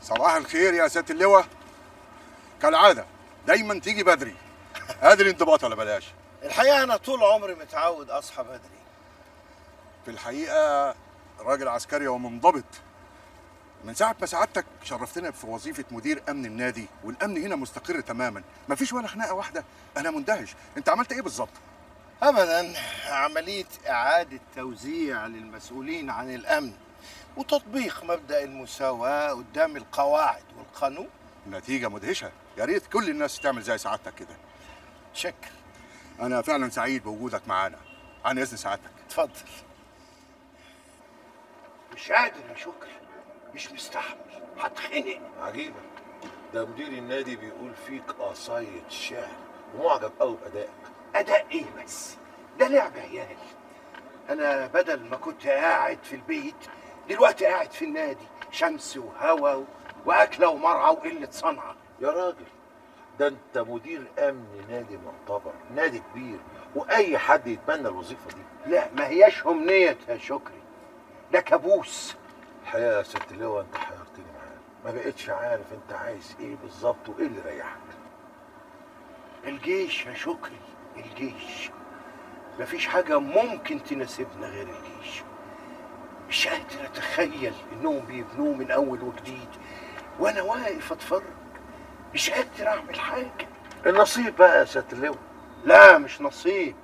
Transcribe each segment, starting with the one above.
صباح الخير يا سيادة اللواء. كالعادة دايما تيجي بدري. قادر انضباط ولا بلاش؟ الحقيقة أنا طول عمري متعود أصحى بدري. في الحقيقة راجل عسكري ومنضبط. من ساعة ما سعادتك شرفتنا في وظيفة مدير أمن النادي، والأمن هنا مستقر تماما، مفيش ولا خناقة واحدة. أنا مندهش، أنت عملت إيه بالظبط؟ أبدا، عملية إعادة توزيع للمسؤولين عن الأمن وتطبيق مبدأ المساواة قدام القواعد والقانون. نتيجة مدهشة، يا ريت كل الناس تعمل زي سعادتك كده. شكر. أنا فعلا سعيد بوجودك معانا. عن إذن سعادتك. اتفضل. مش قادر يا شكر، مش مستحمل، هتخنق. عجيبة، ده مدير النادي بيقول فيك قصايد شعر ومعجب قوي بأدائك. أداء إيه بس؟ ده لعب عيال. أنا بدل ما كنت قاعد في البيت دلوقتي قاعد في النادي، شمس وهوا وأكلة ومرعى وقلة صنعة. يا راجل، ده انت مدير امن نادي معتبر، نادي كبير، واي حد يتمنى الوظيفه دي. لا، ما هياش أمنية يا شكري، ده كابوس. الحقيقه يا ست لواء انت حيرتني معاك، ما بقتش عارف انت عايز ايه بالظبط وايه اللي يريحك. الجيش يا شكري، الجيش. مفيش حاجة ممكن تناسبنا غير الجيش. مش قادر أتخيل إنهم بيبنوه من أول وجديد وأنا واقف أتفرج، مش قادر أعمل حاجة. النصيب بقى يا ست لواء. لا، مش نصيب،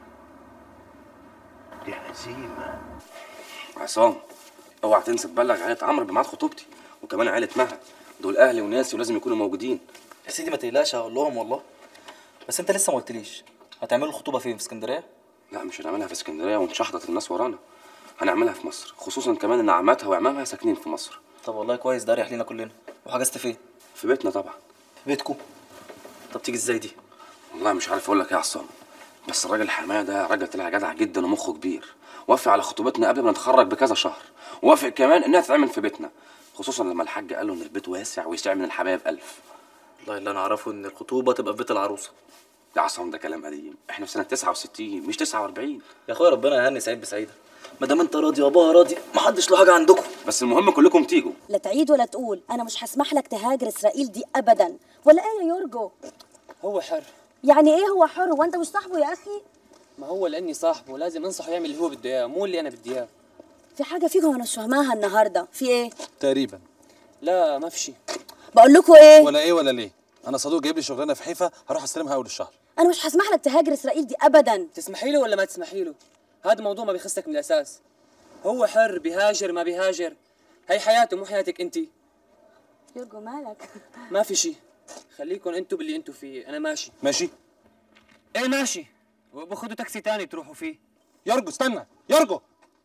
دي هزيمة. عصام، اوعى تنسى تبلغ عيلة عمرو بميعاد خطوبتي، وكمان عيلة مها، دول اهلي وناسي ولازم يكونوا موجودين. يا سيدي ما تقلقش، هقول لهم والله. بس انت لسه ما قلتليش هتعملوا الخطوبه فين؟ في اسكندريه؟ لا، مش هنعملها في اسكندريه ونشحطط الناس ورانا، هنعملها في مصر، خصوصا كمان ان عماتها وعمامها ساكنين في مصر. طب والله كويس، ده اريح لينا كلنا. وحجزت فين؟ في بيتنا طبعا. في بيتكم؟ طب تيجي ازاي دي؟ والله مش عارف اقول لك ايه يا عصام، بس الراجل حمايه ده راجل طلع جدع جدا ومخه كبير، وافق على خطوبتنا قبل ما نتخرج بكذا شهر، وافق كمان انها تتعمل في بيتنا، خصوصا لما الحاج قال له ان البيت واسع ويسع من الحبايب 1000. والله اللي انا اعرفه ان الخطوبه تبقى في بيت العروسه. يا عصام ده كلام قديم، احنا في سنه 69 مش 49. يا اخويا ربنا يهني سعيد بسعيده، ما دام انت راضي وابوها راضي محدش له حاجه عندكم. بس المهم كلكم تيجوا. لا تعيد ولا تقول، انا مش هسمح لك تهاجر اسرائيل دي ابدا. ولا ايه يا يورجو؟ هو حر. يعني ايه هو حر؟ وانت مش صاحبه يا اخي؟ ما هو لاني صاحبه لازم انصحه يعمل اللي هو بده اياه، مو اللي انا بدي اياه. في حاجه فيكم انا مش فاهماها النهارده، في ايه؟ تقريبا. لا ما في شيء. بقول لكم ايه؟ ولا ايه ولا ليه؟ انا صدوق جايب لي شغلانه في حيفا، هروح استلمها اول الشهر. انا مش هسمح لك تهاجر اسرائيل دي ابدا. تسمحي له ولا ما تسمحي له؟ هذا موضوع ما بيخصك من الاساس. هو حر، بيهاجر ما بيهاجر، هي حياته مو حياتك انت. يورجو مالك؟ ما في شيء، خليكم انتوا باللي انتوا فيه، انا ماشي. ماشي؟ ايه ماشي، وباخذوا تاكسي تاني تروحوا فيه. يرجو استنى، يرجو.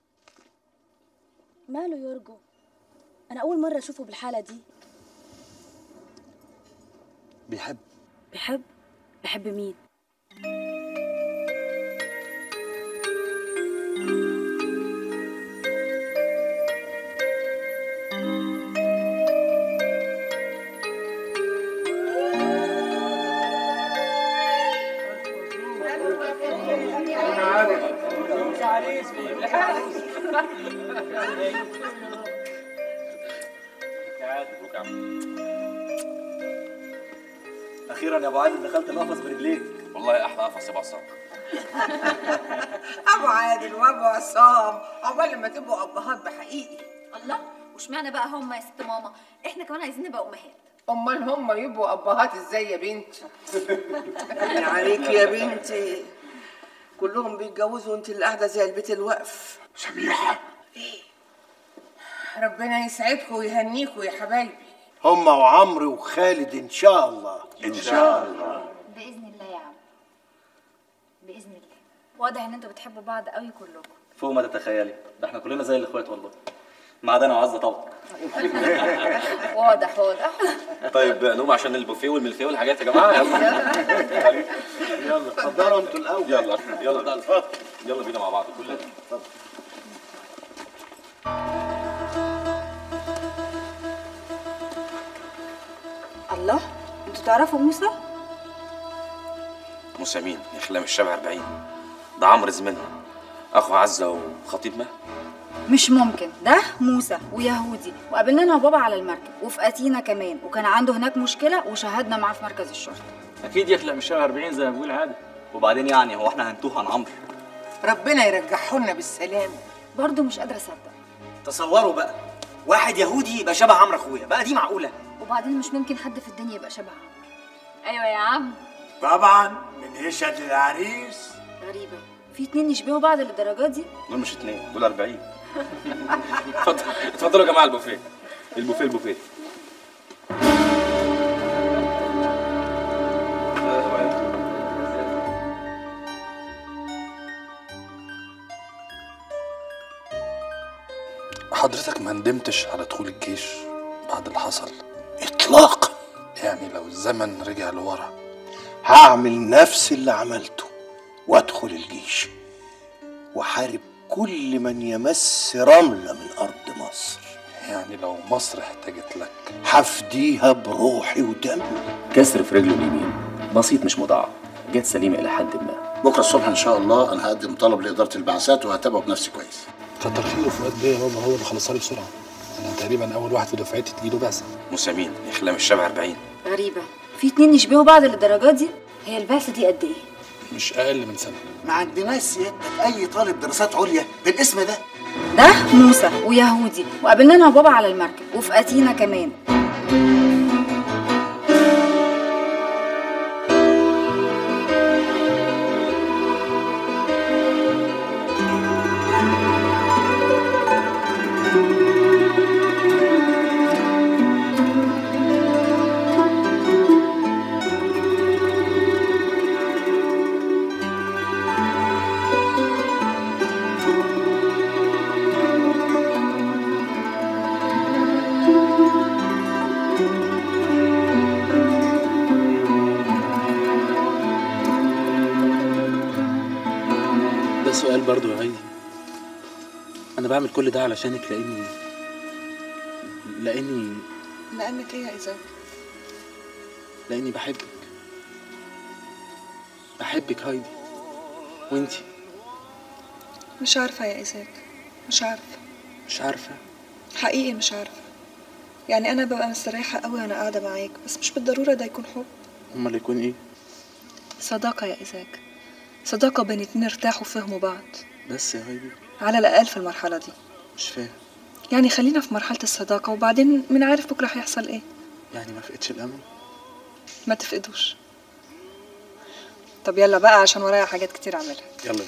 ماله يورجو؟ انا اول مره اشوفه بالحاله دي. بيحب. بيحب؟ بيحب مين؟ اخيرا يا ابو علي دخلت القفص برجليك. والله احلى قفص يا عصام. ابو عادل وابو عصام، عقبال ما تبقوا ابهات بحقيقي. الله، واشمعنى بقى هم يا ست ماما؟ احنا كمان عايزين نبقى امهات. امال هم يبقوا ابهات ازاي يا بنتي؟ يا عليك يا بنتي، كلهم بيتجوزوا وانت اللي قاعده زي البيت الوقف. سميحه، ايه؟ ربنا يسعدكم ويهنيكم يا حبايبي. هما وعمرو وخالد ان شاء الله. ان شاء الله. باذن الله يا عم، باذن الله. واضح ان انتوا بتحبوا بعض قوي كلكم. فوق ما تتخيلي، ده احنا كلنا زي الاخوات والله، ما عدا انا وعزه طبعا. واضح واضح. طيب نقوم عشان البوفيه والملفيه والحاجات يا جماعه. يلا يلا اتفضلوا انتوا الاول. يلا يلا يلا بينا مع بعض كلنا. الله، انتوا تعرفوا موسى؟ موسى مين؟ يا خلام الشبع 40. ده عمرو زميلنا، اخو عزه وخطيب مها. مش ممكن. ده موسى ويهودي، وقابلنا انا وبابا على المركب وفي أتينا كمان، وكان عنده هناك مشكله وشاهدنا معاه في مركز الشرطه. اكيد يخلق من الشارع 40 زي ما بيقول عادل. وبعدين يعني هو احنا هنتوه عن عمرو؟ ربنا يرجعه لنا بالسلامه. برضه مش قادره اصدق. تصوروا بقى واحد يهودي يبقى شبه عمرو اخويا، بقى دي معقوله؟ وبعدين مش ممكن حد في الدنيا يبقى شبه عمرو. ايوه يا عم. طبعا من هشة العريس. غريبه، في اتنين يشبهوا بعض للدرجات دي؟ دول مش 2، دول 40. اتفضلوا يا جماعه البوفيه. البوفيه. حضرتك ما ندمتش على دخول الجيش بعد اللي حصل؟ اطلاقا. يعني لو الزمن رجع لورا هعمل نفس اللي عملته وادخل الجيش وحارب كل من يمس رملة من أرض مصر. يعني لو مصر احتاجت لك هفديها بروحي ودمي. كسر في رجله اليمين بسيط مش مضاعف، جت سليمة إلى حد ما. بكره الصبح ان شاء الله انا هقدم طلب لاداره البعثات وهتابعه بنفسي كويس. كتر خيره فؤاد بيه يا بابا، هو اللي خلصها لي بسرعه. انا تقريبا اول واحد في دفعتي تجيله بعثه. موسى مين؟ يخلق من الشارع 40. غريبه، في اتنين يشبهوا بعض للدرجات دي؟ هي البعثه دي قد ايه؟ مش اقل من سنه. ما عندناش سيادتك اي طالب دراسات عليا بالاسم ده. ده موسى ويهودي، وقابلنا انا وبابا على المركب وفي أتينا كمان. سؤال برضو يا هايدي، انا بعمل كل ده علشانك لانك ايه يا ايزاك؟ لاني بحبك هايدي. وانتي؟ مش عارفه يا ايزاك، مش عارفه حقيقي، مش عارفه. يعني انا ببقى مستريحه قوي وانا قاعده معاك، بس مش بالضروره ده يكون حب. امال يكون ايه؟ صداقه يا ايزاك، صداقة بين اتنين ارتاحوا وفهموا بعض. بس يا هايدي على الأقل في المرحلة دي. مش فاهم. يعني خلينا في مرحلة الصداقة وبعدين من عارف بكرة هيحصل ايه. يعني ما فقدش الأمل؟ ما تفقدوش. طب يلا بقى عشان ورايا حاجات كتير اعملها. يلا بينا.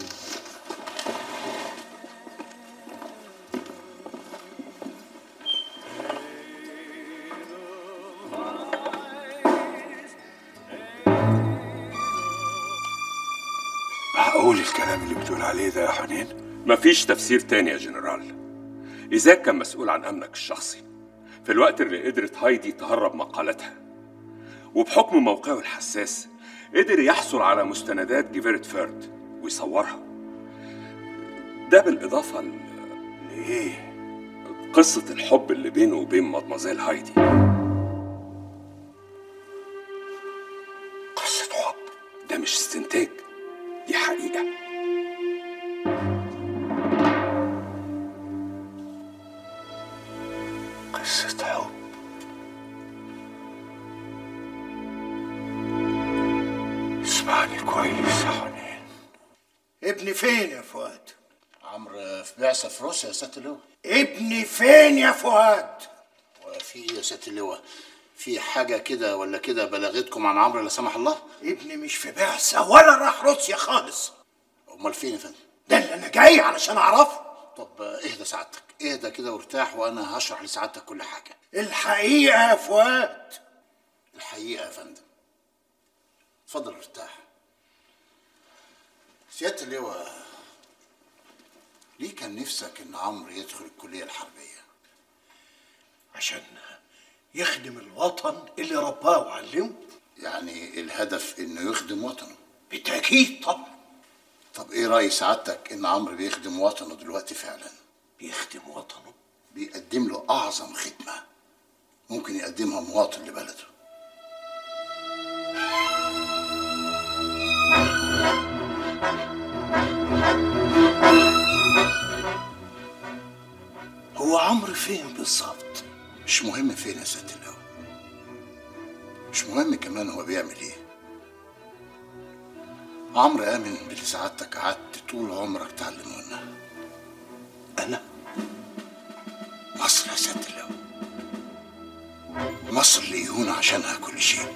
معقول الكلام اللي بتقول عليه ده يا حنين؟ مفيش تفسير تاني يا جنرال. إيزاك كان مسؤول عن أمنك الشخصي في الوقت اللي قدرت هايدي تهرب مقالتها، وبحكم موقعه الحساس قدر يحصل على مستندات جيفيرت فيرد ويصورها. ده بالإضافة لإيه؟ قصة الحب اللي بينه وبين مدمزيل هايدي. قصة حب؟ ده مش استنتاج، دي حقيقة. قصة حب. اسمعني كويس يا حنين. ابني فين يا فؤاد؟ عمرو في بعثة في روسيا يا سيادة اللواء. ابني فين يا فؤاد؟ وفي ايه يا سيادة اللواء؟ في حاجة كده ولا كده بلغتكم عن عمرو لا سمح الله؟ ابني مش في بعثة ولا راح روسيا خالص. امال فين يا فندم؟ ده اللي انا جاي علشان اعرفه. طب اهدى سعادتك، اهدى كده وارتاح وانا هشرح لسعادتك كل حاجة. الحقيقة يا فؤاد. الحقيقة يا فندم. اتفضل ارتاح. سيادة اللواء، ليه كان نفسك ان عمرو يدخل الكلية الحربية؟ عشان يخدم الوطن اللي رباه وعلمه. يعني الهدف انه يخدم وطنه؟ بالتأكيد طبعا. طب ايه رأي سعادتك ان عمرو بيخدم وطنه دلوقتي فعلا؟ بيخدم وطنه؟ بيقدم له اعظم خدمة ممكن يقدمها مواطن لبلده. فين بالظبط؟ مش مهم فين يا سيادة اللواء، مش مهم كمان هو بيعمل ايه. عمرو آمن باللي سعادتك قعدت طول عمرك تعلمونا. أنا مصر يا سيادة اللواء، مصر اللي يهون عشانها كل شيء،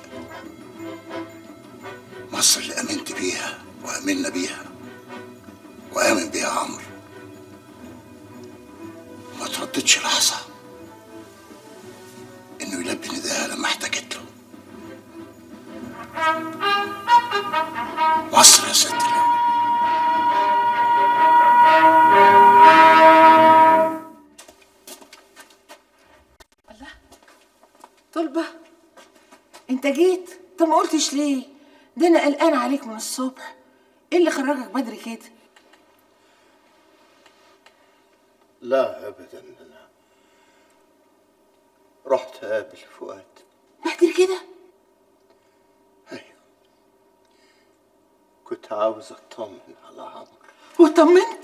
مصر اللي آمنت بيها وآمنا بيها وآمن بيها عمرو. ما ترددش لحظة إنه يلبي نداها لما احتاجت له. مصر يا سيادة اللواء. طلبة انت جيت؟ طب ما قلتش ليه؟ ده انا قلقان عليك من الصبح. ايه اللي خرجك بدري كده؟ لا ابدا، انا رحت اقابل فؤاد. بدري كده؟ ايوه، كنت عاوز اطمن على عمرو. وطمنت؟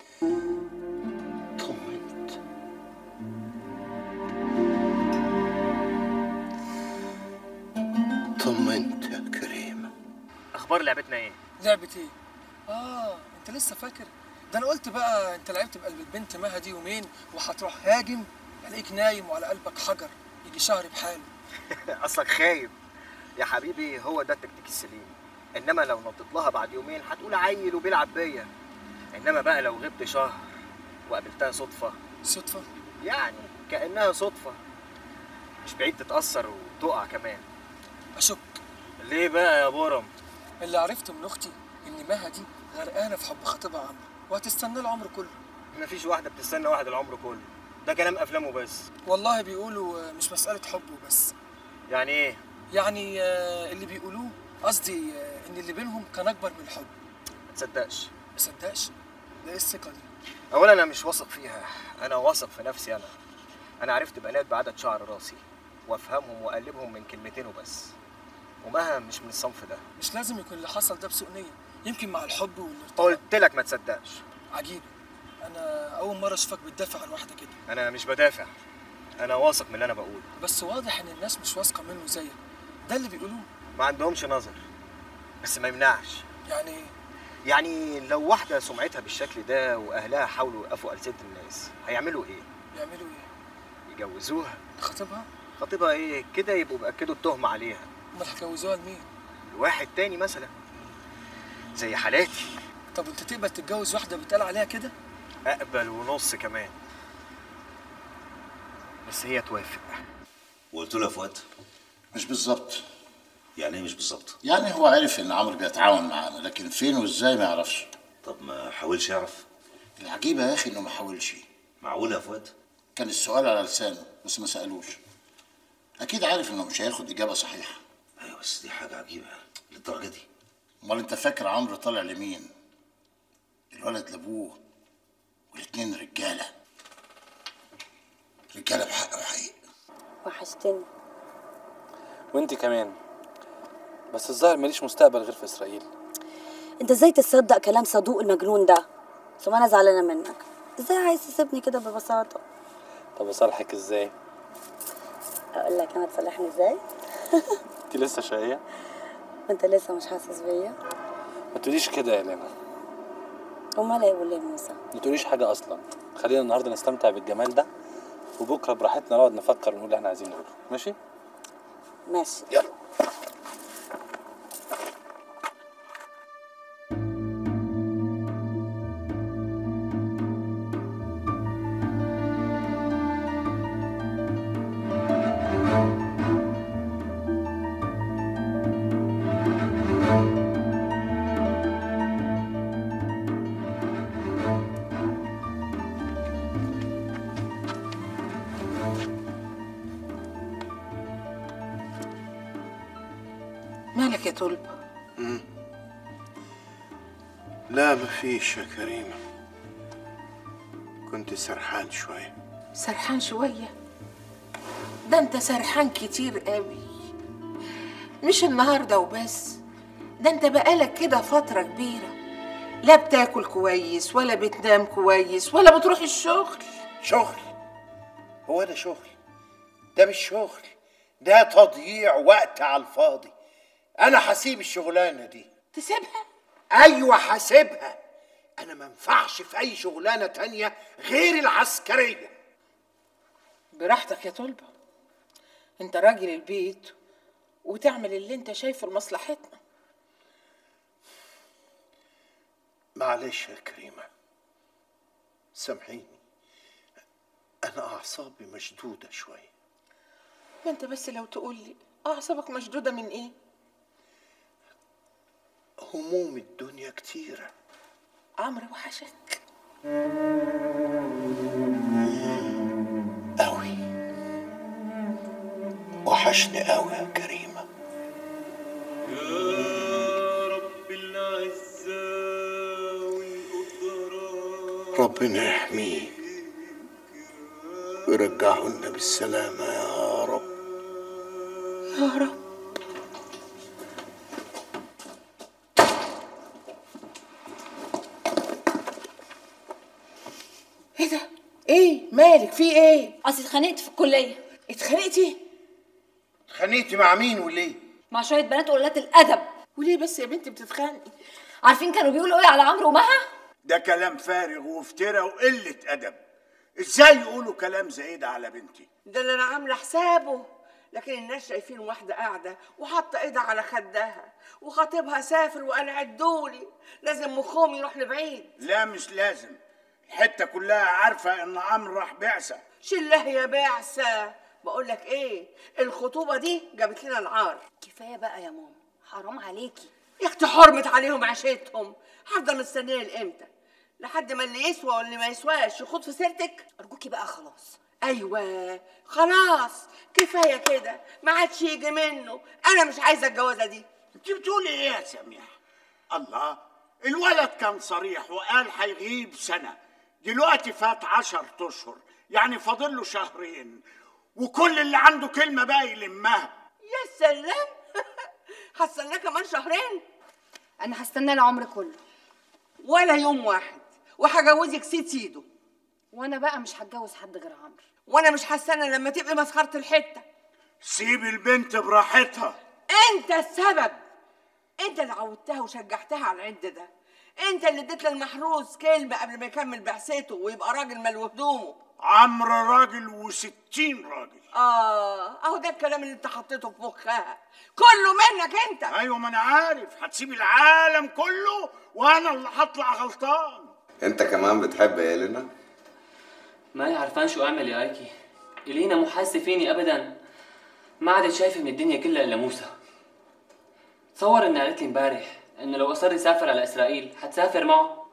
طمنت يا كريم. اخبار لعبتنا ايه؟ لعبة ايه؟ انت لسه فاكر؟ ده انا قلت بقى انت لعبت بقلب البنت مها دي يومين وهتروح هاجم الاقيك نايم وعلى قلبك حجر يجي شهر بحاله. اصلك خايب يا حبيبي، هو ده التكتيك السليم. انما لو نطيت لها بعد يومين هتقول عيل وبيلعب بيا. انما بقى لو غبت شهر وقابلتها صدفه يعني كانها صدفه، مش بعيد تتاثر وتقع كمان. اشك. ليه بقى يا بورم؟ اللي عرفته من اختي ان مها دي غرقانه في حب خطيبها عمرو وهتستنى العمر كله. مفيش واحده بتستنى واحد العمر كله، ده كلام افلامه بس. والله بيقولوا مش مساله حب وبس. يعني ايه؟ يعني اللي بيقولوه قصدي ان اللي بينهم كان اكبر من الحب. ما تصدقش. ما تصدقش؟ ده ايه الثقه دي؟ اولا انا مش واثق فيها، انا واثق في نفسي. انا عرفت بنات بعدد شعر راسي وافهمهم واقلبهم من كلمتين وبس، ومها مش من الصنف ده. مش لازم يكون اللي حصل ده بسوء نيه، يمكن مع الحب والارتباط. قلت لك ما تصدقش. عجيب، انا اول مره اشوفك بتدافع عن واحده كده. انا مش بدافع، انا واثق من اللي انا بقوله. بس واضح ان الناس مش واثقه منه زيك، ده اللي بيقولوه. ما عندهمش نظر، بس ما يمنعش. يعني ايه؟ يعني لو واحده سمعتها بالشكل ده واهلها حاولوا يوقفوا ألسنة الناس هيعملوا ايه؟ يعملوا ايه؟ يجوزوها. خطيبها؟ خطيبها ايه؟ كده يبقوا بأكدوا التهمه عليها. امال هيجوزوها لمين؟ لواحد تاني مثلا زي حالاتي. طب انت تقبل تتجوز واحده بيتقال عليها كده؟ اقبل ونص كمان، بس هي توافق. وقلت له يا فؤاد؟ مش بالظبط. يعني ايه مش بالظبط؟ يعني هو عرف ان عمرو بيتعاون معانا، لكن فين وازاي ما يعرفش. طب ما حاولش يعرف؟ العجيبه يا اخي انه ما حاولش. معقول يا فؤاد؟ كان السؤال على لسانه بس ما سالوش. اكيد عارف انه مش هياخد اجابه صحيحه. ايوه بس دي حاجه عجيبه للدرجه دي. امال انت فاكر عمرو طالع لمين؟ الولد لابوه، والاتنين رجاله بحق وحقيقه. وحشتني. وانت كمان، بس الظاهر ماليش مستقبل غير في اسرائيل. انت ازاي تصدق كلام صدوق المجنون ده؟ ثم انا زعلانه منك. ازاي عايز تسيبني كده ببساطه؟ طب اصالحك ازاي؟ اقول لك انا تصالحني ازاي؟ انت لسه شقيه؟ وانت لسه مش حاسس بيا؟ ما تقوليش كده يا لينا. امال ايه يقول يا موسى؟ ما تقوليش حاجه اصلا. خلينا النهارده نستمتع بالجمال ده، وبكره براحتنا نقعد نفكر ونقول اللي احنا عايزين نقوله. ماشي؟ ماشي. يلا. مالك يا طلبة؟ لا مفيش يا كريمة، كنت سرحان شوية. سرحان شوية؟ ده انت سرحان كتير قوي، مش النهاردة وبس، ده انت بقالك كده فترة كبيرة لا بتاكل كويس ولا بتنام كويس ولا بتروح الشغل. شغل؟ هو ده شغل؟ ده مش شغل، ده تضييع وقت على الفاضي. انا هسيب الشغلانه دي. تسيبها؟ ايوه هسيبها. انا ما ينفعش في اي شغلانه تانية غير العسكريه. براحتك يا طلبه، انت راجل البيت وتعمل اللي انت شايفه لمصلحتنا. معلش يا كريمه، سامحيني، انا اعصابي مشدوده شويه. ما انت بس لو تقول لي اعصابك مشدوده من ايه؟ هموم الدنيا كتيره. عمرو وحشك قوي، وحشني قوي يا كريمه. ربنا يحميه ويرجعه لنا بالسلامة يا رب يا رب. ايه ده؟ ايه مالك؟ في ايه؟ اصل اتخانقت في الكليه. اتخانقتي؟ اتخانقتي مع مين وليه؟ مع شويه بنات وقلات الادب. وليه بس يا بنتي بتتخانقي؟ عارفين كانوا بيقولوا ايه على عمرو ومها؟ ده كلام فارغ وافتراء وقلة أدب. ازاي يقولوا كلام زي ده على بنتي؟ ده اللي انا عامله حسابه، لكن الناس شايفين واحده قاعده وحاطه ايدها على خدها وخطيبها سافر وقال عدولي، لازم مخهم يروح لبعيد. لا مش لازم، الحتة كلها عارفة إن عمرو راح بعثة. شله يا بعثه. بقول لك ايه، الخطوبه دي جابت لنا العار. كفايه بقى يا ماما، حرام عليكي. يا اختي حرمت عليهم عيشتهم. هفضل مستنيه لامتى؟ لحد ما اللي يسوى واللي ما يسواش يخوض في سيرتك؟ ارجوكي بقى خلاص. ايوه خلاص كفايه كده، ما عادش يجي منه. انا مش عايزه الجوازه دي. انت بتقولي ايه يا سميح؟ الله، الولد كان صريح وقال هيغيب سنة، دلوقتي فات 10 اشهر، يعني فاضل له شهرين، وكل اللي عنده كلمة بقى يلمها. يا سلام. هستناه كمان شهرين؟ انا هستنى العمر كله ولا يوم واحد، وهجوزك سيده. وانا بقى مش هتجوز حد غير عمرو. وانا مش هستنى لما تبقي مسخره الحته. سيب البنت براحتها. انت السبب، انت اللي عودتها وشجعتها على العند ده، انت اللي اديت للمحروس كلمه قبل ما يكمل بعثته ويبقى راجل ملو هدومه. عمرو راجل و60 راجل. اهو ده الكلام اللي انت حطيته في مخها، كله منك انت. ايوه ما انا عارف، هتسيب العالم كله وانا اللي هطلع غلطان. انت كمان بتحب إلينا؟ ماني عرفان شو اعمل يا ايكي. إلينا مو حاسه فيني ابدا، ما عادت شايفه من الدنيا كلها الا موسى. تصور انها قالت لي امبارح انه لو اصر يسافر على اسرائيل حتسافر معه.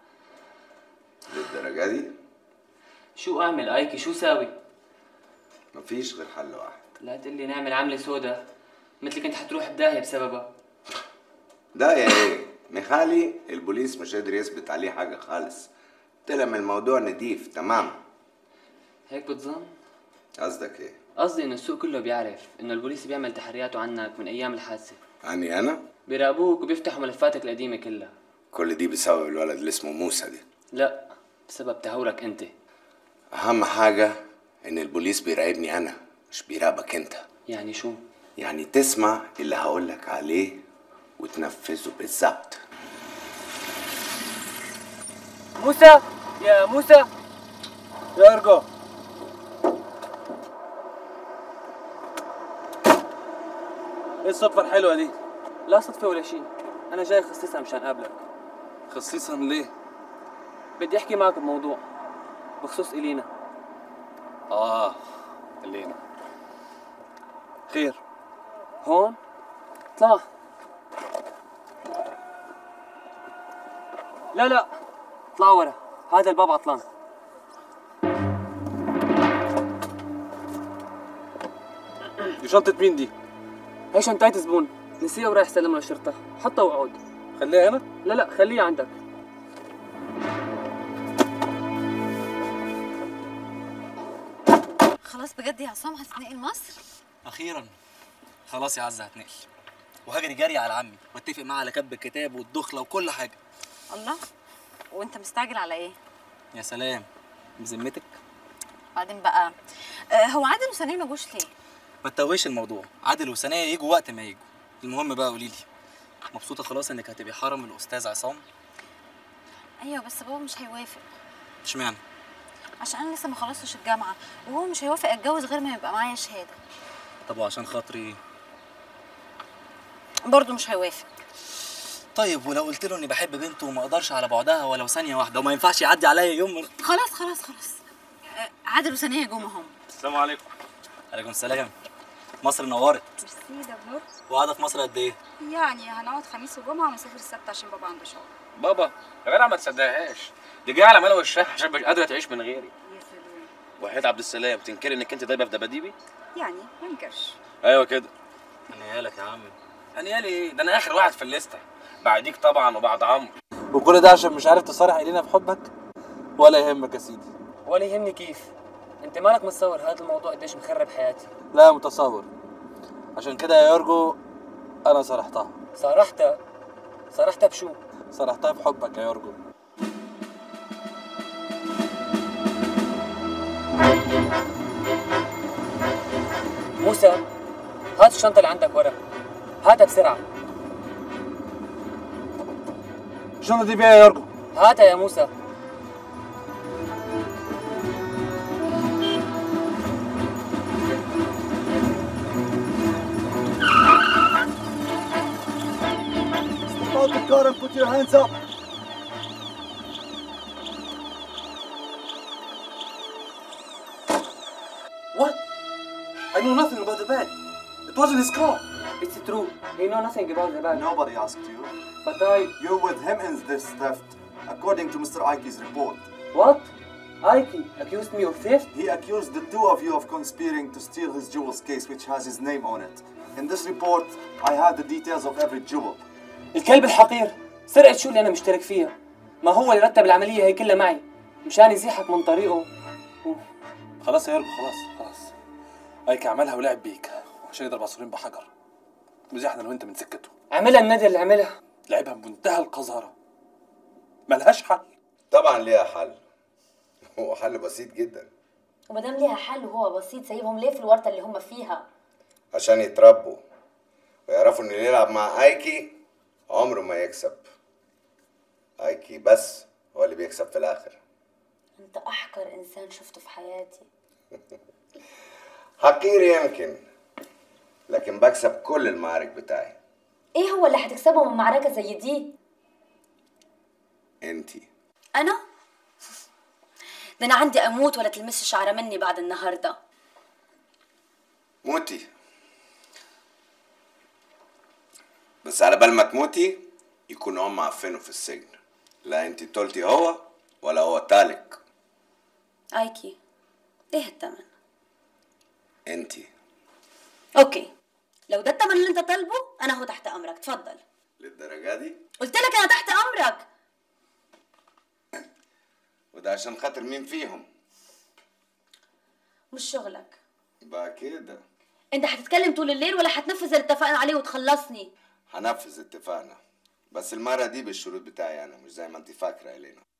للدرجه دي؟ شو اعمل ايكي؟ شو ساوي؟ مفيش غير حل واحد. لا تقلي نعمل عمله سودا مثل كنت حتروح بداهيه بسببها. ده يا ايه؟ مخالي البوليس مش قادر يثبت عليه حاجه خالص، طلع من الموضوع نضيف تمام. هيك بتظن؟ قصدك ايه؟ قصدي انه السوق كله بيعرف انه البوليس بيعمل تحرياته عنك من ايام الحادثه. عني انا؟ بيراقبوك وبيفتحوا ملفاتك القديمه كلها. كل دي بسبب الولد اللي اسمه موسى ده؟ لا، بسبب تهورك انت. اهم حاجه ان البوليس بيراقبني انا مش بيراقبك انت. يعني شو؟ يعني تسمع اللي هقولك عليه وتنفذه بالظبط. موسى يا موسى يا ارجو. ايه الصدفة الحلوة دي؟ لا صدفة ولا شيء، أنا جاي خصيصا مشان أقابلك. خصيصا ليه؟ بدي أحكي معك بموضوع بخصوص إلينا. إلينا خير؟ هون؟ اطلع. لا اطلع ورا، هذا الباب عطلان. دي شنطة مين دي؟ هي شنطة زبون، نسيها ورايح سلمها للشرطة، حطها وعود. خليها هنا؟ لا خليها عندك. خلاص بجد يا عصام هتنقل مصر؟ اخيرا خلاص يا عزه هتنقل، وهجري جري على عمي واتفق معاه على كتب الكتاب والدخله وكل حاجه. الله، وانت مستعجل على ايه؟ يا سلام، بذمتك؟ بعدين بقى هو عادل وسنية ما جوش ليه؟ ما تتوهش الموضوع، عادل وسنية يجوا وقت ما يجوا. المهم بقى قولي لي، مبسوطه خلاص انك هتبقي حرم الاستاذ عصام؟ ايوه بس بابا مش هيوافق. اشمعنى؟ عشان انا لسه ما خلصتش الجامعه، وهو مش هيوافق اتجوز غير ما يبقى معايا شهاده. طب وعشان خاطري؟ برضه مش هيوافق. طيب ولو قلت له اني بحب بنته وما اقدرش على بعدها ولو ثانيه واحده وما ينفعش يعدي عليا يوم؟ خلاص خلاص خلاص. عادل وسنية جم هم. السلام عليكم. عليكم السلام. مصر نورت. ميرسي ده بنور. وقاعده في مصر قد ايه؟ يعني هنقعد خميس وجمعه ونسافر السبت عشان بابا عنده شغل. بابا يا جدع ما تصدقهاش، دي جايه على ملا وشها عشان مش قادره تعيش من غيري. يا سلام. وحيد عبد السلام تنكري انك انت دايبه في دباديبي؟ يعني ما انكرش. ايوه كده. هنيالك يا عم. هنيالي ايه؟ ده انا اخر واحد في الليسته بعديك طبعا وبعد عمرو. وكل ده عشان مش عارف تصارح الينا في حبك؟ ولا يهمك يا سيدي. ولا يهمني كيف؟ انت مالك متصور هذا الموضوع قديش مخرب حياتي؟ لا متصور. عشان كده يا يورجو انا صرحتها. صرحتها؟ صرحتها بشو؟ صرحتها بحبك يا يورجو. موسى هات الشنطة اللي عندك ورا، هاتها بسرعة. الشنطة دي فيها يا يورجو؟ هاتها يا موسى. Step out the car and put your hands up. What? I know nothing about the bag. It wasn't his car. It's true. He know nothing about the bag. Nobody asked you. But You're with him in this theft, according to Mr. Ike's report. What? Ike accused me of theft? He accused the two of you of conspiring to steal his jewels case, which has his name on it. In this report, I have the details of every jewel. الكلب الحقير سرقة شو اللي أنا مشترك فيها؟ ما هو اللي رتب العملية هي كلها معي مشان يزيحك من طريقه. خلاص يا يورجو خلاص. ايكي عملها ولعب بيك عشان يضرب عصفورين بحجر. وزحنا لو انت من سكته. عملها النادي اللي عملها. لعبها بمنتهى القذارة. ملهاش حل. طبعا ليها حل. هو حل بسيط جدا. ومادام ليها حل وهو بسيط سايبهم ليه في الورطه اللي هم فيها؟ عشان يتربوا ويعرفوا ان اللي يلعب مع ايكي عمره ما يكسب. ايكي بس هو اللي بيكسب في الاخر. انت احقر انسان شفته في حياتي. حقير يمكن، لكن بكسب كل المعارك بتاعي. ايه هو اللي هتكسبه من معركه زي دي؟ انتي. انا؟ ده انا عندي اموت ولا تلمسي شعره مني بعد النهارده. موتي، بس على بال ما تموتي يكونوا هم عفنوا في السجن. لا انتي طولتي هو ولا هو تالك. ايكي ايه التمن؟ انتي. اوكي لو ده التمن اللي انت طالبه انا هو تحت امرك. اتفضل. للدرجه دي؟ قلت لك انا تحت امرك. وده عشان خاطر مين فيهم؟ مش شغلك بقى كده. انت هتتكلم طول الليل ولا هتنفذ اللي اتفقنا عليه وتخلصني؟ هنفذ اتفاقنا، بس المره دي بالشروط بتاعي انا، مش زي ما انت فاكره يا لينا.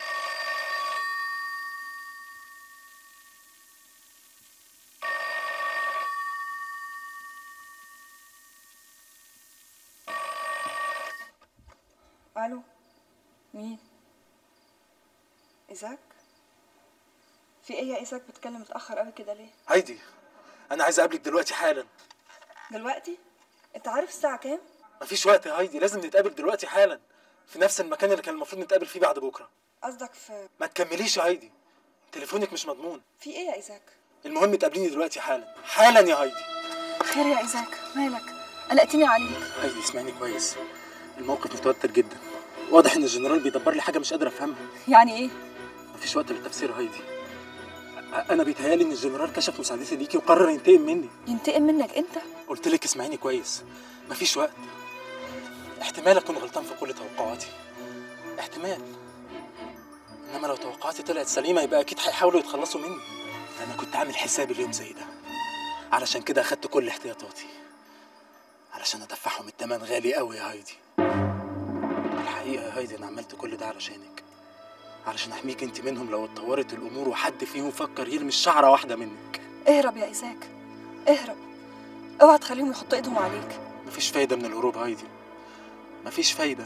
الو مين؟ إيزاك؟ في ايه يا إيزاك بتكلم متأخر قوي كده ليه؟ هايدي انا عايز اقابلك دلوقتي حالا. دلوقتي؟ انت عارف الساعة كام؟ مفيش وقت يا هايدي، لازم نتقابل دلوقتي حالا في نفس المكان اللي كان المفروض نتقابل فيه بعد بكره. قصدك في ما تكمليش يا هايدي، تليفونك مش مضمون. في ايه يا إيزاك؟ المهم تقابليني دلوقتي حالا حالا يا هايدي. خير يا إيزاك، مالك؟ قلقتني عليك. هايدي اسمعني كويس، الموقف متوتر جدا، واضح ان الجنرال بيدبر لي حاجه مش قادر افهمها. يعني ايه؟ مفيش وقت للتفسير هايدي. انا بيتهيالي ان الجنرال كشف مساعدتي ليكي وقرر ينتقم مني. ينتقم منك انت؟ قلت لك اسمعيني كويس، مفيش وقت. احتمال اكون غلطان في كل توقعاتي، احتمال، انما لو توقعاتي طلعت سليمه يبقى اكيد هيحاولوا يتخلصوا مني. انا كنت عامل حسابي اليوم زي ده، علشان كده اخدت كل احتياطاتي علشان ادفعهم الثمن غالي قوي يا هايدي. الحقيقه يا هايدي انا عملت كل ده علشانك، علشان احميك انت منهم لو اتطورت الامور وحد فيهم فكر يلمس شعره واحده منك. اهرب يا ايزاك، اهرب، اوعى تخليهم يحطوا ايدهم عليك. مفيش فايده من الهروب هايدي، مفيش فايده.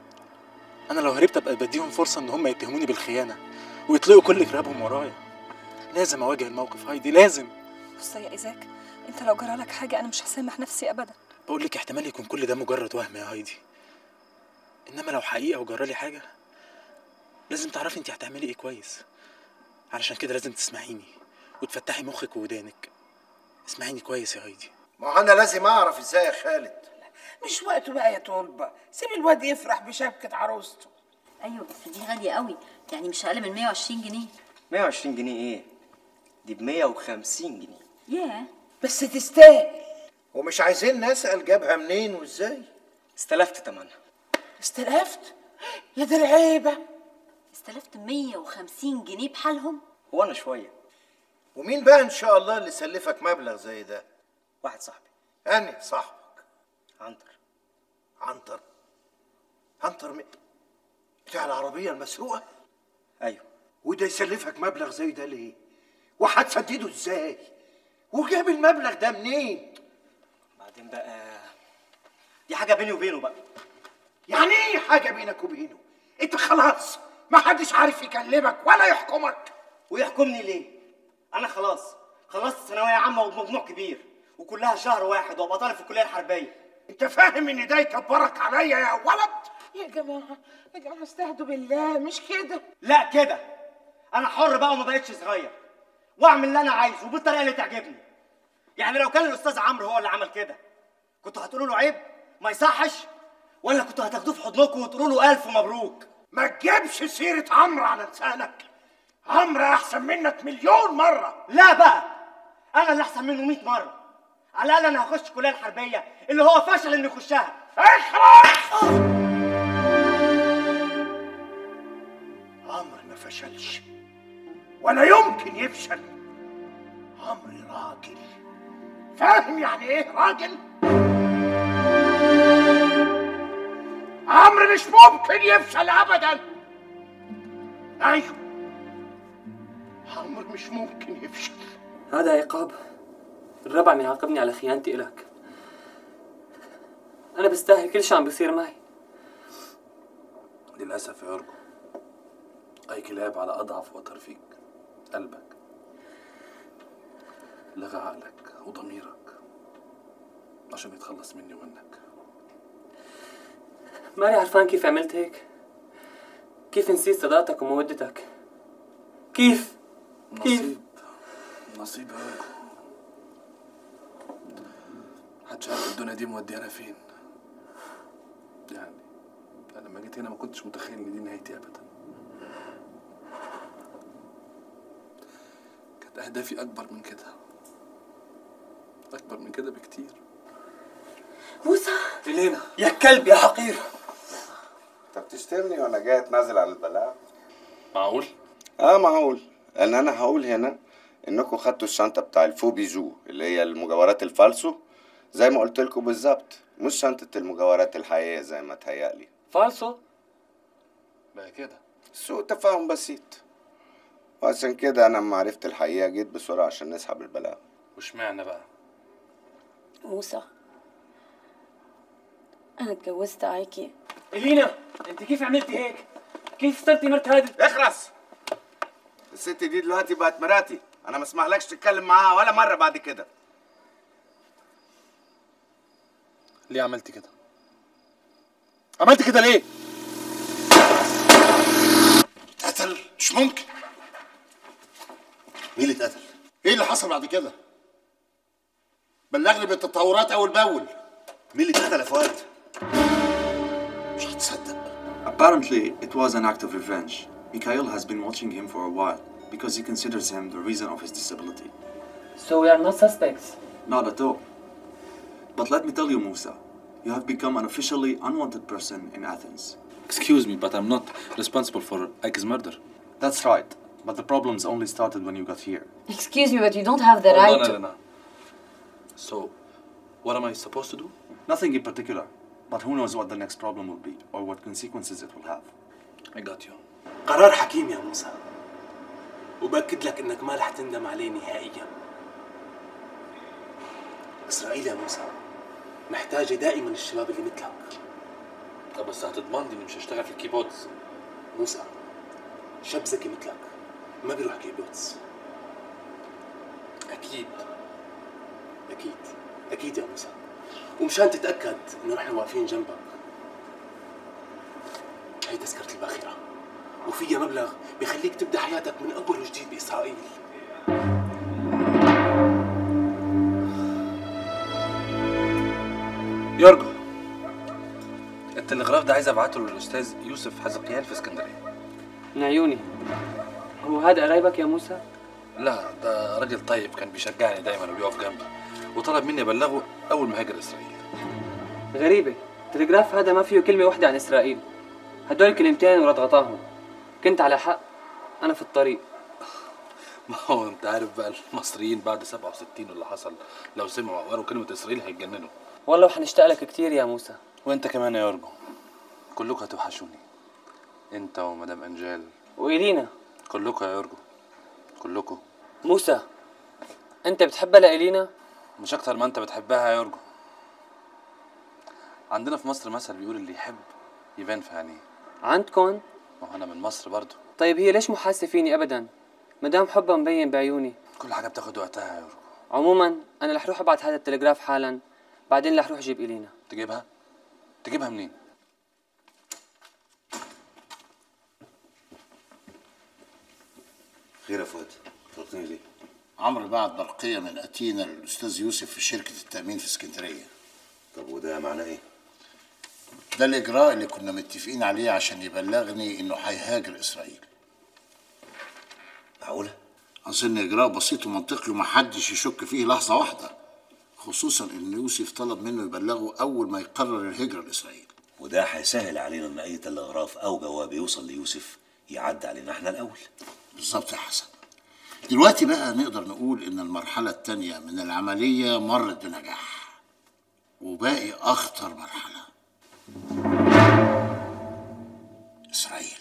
انا لو هربت ابقى بديهم فرصه ان هم يتهموني بالخيانه ويطلقوا كل كرابهم ورايا. لازم اواجه الموقف هايدي، لازم. بص يا ايزاك، انت لو جرالك حاجه انا مش هسامح نفسي ابدا. بقول لك احتمال يكون كل ده مجرد وهم يا هايدي، انما لو حقيقه وجرالي حاجه لازم تعرفي انت هتعملي ايه كويس. علشان كده لازم تسمعيني وتفتحي مخك وودانك. اسمعيني كويس يا هايدي. ما انا لازم اعرف ازاي يا خالد. مش وقته بقى يا طلبة، سيب الواد يفرح بشبكة عروسته. ايوه بس دي غاليه قوي، يعني مش اقل من 120 جنيه. 120 جنيه ايه؟ دي ب 150 جنيه. ياه بس تستاهل. ومش عايزين نسأل جابها منين وازاي؟ استلفت تمنها. استلفت؟ يا دي العيبة. استلفت 150 جنيه بحالهم؟ هو انا شويه. ومين بقى ان شاء الله اللي سلفك مبلغ زي ده؟ واحد صاحبي. أنهي صاحبك؟ عنتر. عنتر؟ عنتر بتاع العربية المسروقة؟ ايوه. وده يسلفك مبلغ زي ده ليه؟ وهتسدده ازاي؟ وجاب المبلغ ده منين؟ بعدين بقى دي حاجة بيني وبينه بقى. يعني ايه حاجة بينك وبينه؟ انت خلاص ما حدش عارف يكلمك ولا يحكمك. ويحكمني ليه؟ انا خلاص خلصت ثانوية عامة وبمجموع كبير وكلها شهر واحد وابقى طالب في الكلية الحربية. انت فاهم ان ده يكبرك عليا يا ولد؟ يا جماعة يا جماعة استهدوا بالله، مش كده. لا كده. انا حر بقى وما بقتش صغير واعمل اللي انا عايزه وبالطريقة اللي تعجبني. يعني لو كان الاستاذ عمرو هو اللي عمل كده كنتوا هتقولوا له عيب ما يصحش، ولا كنتوا هتاخدوه في حضنكم وتقولوا له الف مبروك؟ ما تجيبش سيرة عمرو على لسانك. عمرو احسن منك مليون مرة. لا بقى انا اللي احسن منه 100 مرة. على الاقل انا هخش الكلية الحربية اللي هو فشل انه يخشها. اخرس. عمرو ما فشلش ولا يمكن يفشل. عمرو راجل، فاهم يعني ايه راجل؟ عمرو مش ممكن يفشل ابدا. ايوه عمرو مش ممكن يفشل. هذا عقاب الربع من عاقبني على خيانتي إلك. أنا بستاهل كل شيء عم بيصير معي. للأسف يا أرجو أيك لعب على أضعف وتر فيك، قلبك. لغى عقلك وضميرك عشان يتخلص مني ومنك. ماني عرفان كيف عملت هيك، كيف نسيت صداقتك ومودتك، كيف؟ نصيب يا أرجو. محدش عارف الدنيا دي موديانا فين. يعني أنا لما جيت هنا ما كنتش متخيل إن دي نهايتي أبدا. كانت أهدافي أكبر من كده، أكبر من كده بكتير. موسى إلينا يا كلب يا حقير. انت بتشتمني وانا جاي اتنازل عن البلاغ؟ معقول؟ معقول، لان انا هقول هنا انكم خدتوا الشنطه بتاع الفوبيجو اللي هي المجوهرات الفالسو زي ما قلت لكم بالظبط، مش شنطه المجوهرات الحقيقيه زي ما تهيألي. فالسو؟ بقى كده سوء تفاهم بسيط، وعشان كده انا لما عرفت الحقيقه جيت بسرعه عشان نسحب البلاغ. واشمعنى بقى؟ موسى انا اتجوزت عايكي. إلينا أنت كيف عملتي هيك؟ كيف صرتي مرت هادي؟ اخرس. الست دي دلوقتي بقت مراتي، انا ما اسمحلكش تتكلم معاها ولا مره بعد كده. ليه عملت كده؟ عملت كده ليه؟ اتقتل؟ مش ممكن. مين اللي اتقتل؟ ايه اللي حصل بعد كده؟ بلغني بالتطورات اول باول. مين اللي اتقتل يا فؤاد؟ مش هتصدق. Apparently, it was an act of revenge. Mikhail has been watching him for a while because he considers him the reason of his disability. So we are not suspects? Not at all. But let me tell you, Musa, you have become an officially unwanted person in Athens. Excuse me, but I'm not responsible for Ike's murder. That's right, but the problems only started when you got here. Excuse me, but you don't have the right to... Elena. So, what am I supposed to do? Nothing in particular, but who knows what the next problem will be or what consequences it will have. I got you. قرار حكيم يا موسى، وبأكد لك انك ما رح تندم عليه نهائيا. اسرائيل يا موسى محتاجة دائما الشباب اللي مثلك. طب بس هتضمن لي اني مش هشتغل في الكيبوردز؟ موسى شاب ذكي مثلك ما بيروح كيبوردز. اكيد اكيد اكيد يا موسى، ومشان تتأكد انه نحن واقفين جنبك، هي تذكرة الباخرة وفيها مبلغ بيخليك تبدأ حياتك من أول وجديد بإسرائيل. يورجو، التلغراف ده عايز ابعته للاستاذ يوسف حزقيان في اسكندريه. من عيوني. هو هذا قرايبك يا موسى؟ لا، ده راجل طيب كان بيشجعني دايما وبيقف جنبي، وطلب مني ابلغه اول ما هاجر اسرائيل. غريبة، التلغراف هذا ما فيه كلمة واحدة عن إسرائيل. هدول كلمتين ورد غطاهم. كنت على حق، أنا في الطريق. ما هو انت عارف بقى المصريين بعد 67 واللي حصل لو سمعوا وقروا كلمة اسرائيل هيتجننوا. والله وحنشتاق لك كتير يا موسى. وانت كمان يا يورجو، كلكم هتوحشوني. انت ومدام انجال وإلينا. كلكم يا يورجو، كلكم. موسى، أنت بتحبها لإلينا؟ مش أكتر ما أنت بتحبها يا يورجو. عندنا في مصر مثل بيقول اللي يحب يبان في عينيه. عندكن؟ ما هو أنا من مصر برضو. طيب هي ليش مو حاسة فيني أبدا؟ مدام حبها مبين بعيوني. كل حاجة بتاخد وقتها يا يورجو. عموما أنا رح روح أبعت هذا التلغراف حالا، بعدين رح روح أجيب إلينا. تجيبها؟ تجيبها منين؟ خير يا فؤاد، طلبتني ليه؟ عمرو بعت برقية من أتينا للأستاذ يوسف في شركة التأمين في اسكندرية. طب وده معناه إيه؟ ده الإجراء اللي كنا متفقين عليه عشان يبلغني إنه هيهاجر إسرائيل. معقولة؟ أظن إجراء بسيط ومنطقي ومحدش يشك فيه لحظة واحدة، خصوصا إن يوسف طلب منه يبلغه أول ما يقرر الهجرة لإسرائيل. وده هيسهل علينا إن أي تلغراف أو جواب يوصل ليوسف يعدي علينا إحنا الأول. بالظبط يا حسن. دلوقتي بقى نقدر نقول إن المرحلة التانية من العملية مرت بنجاح، وباقي أخطر مرحلة، إسرائيل.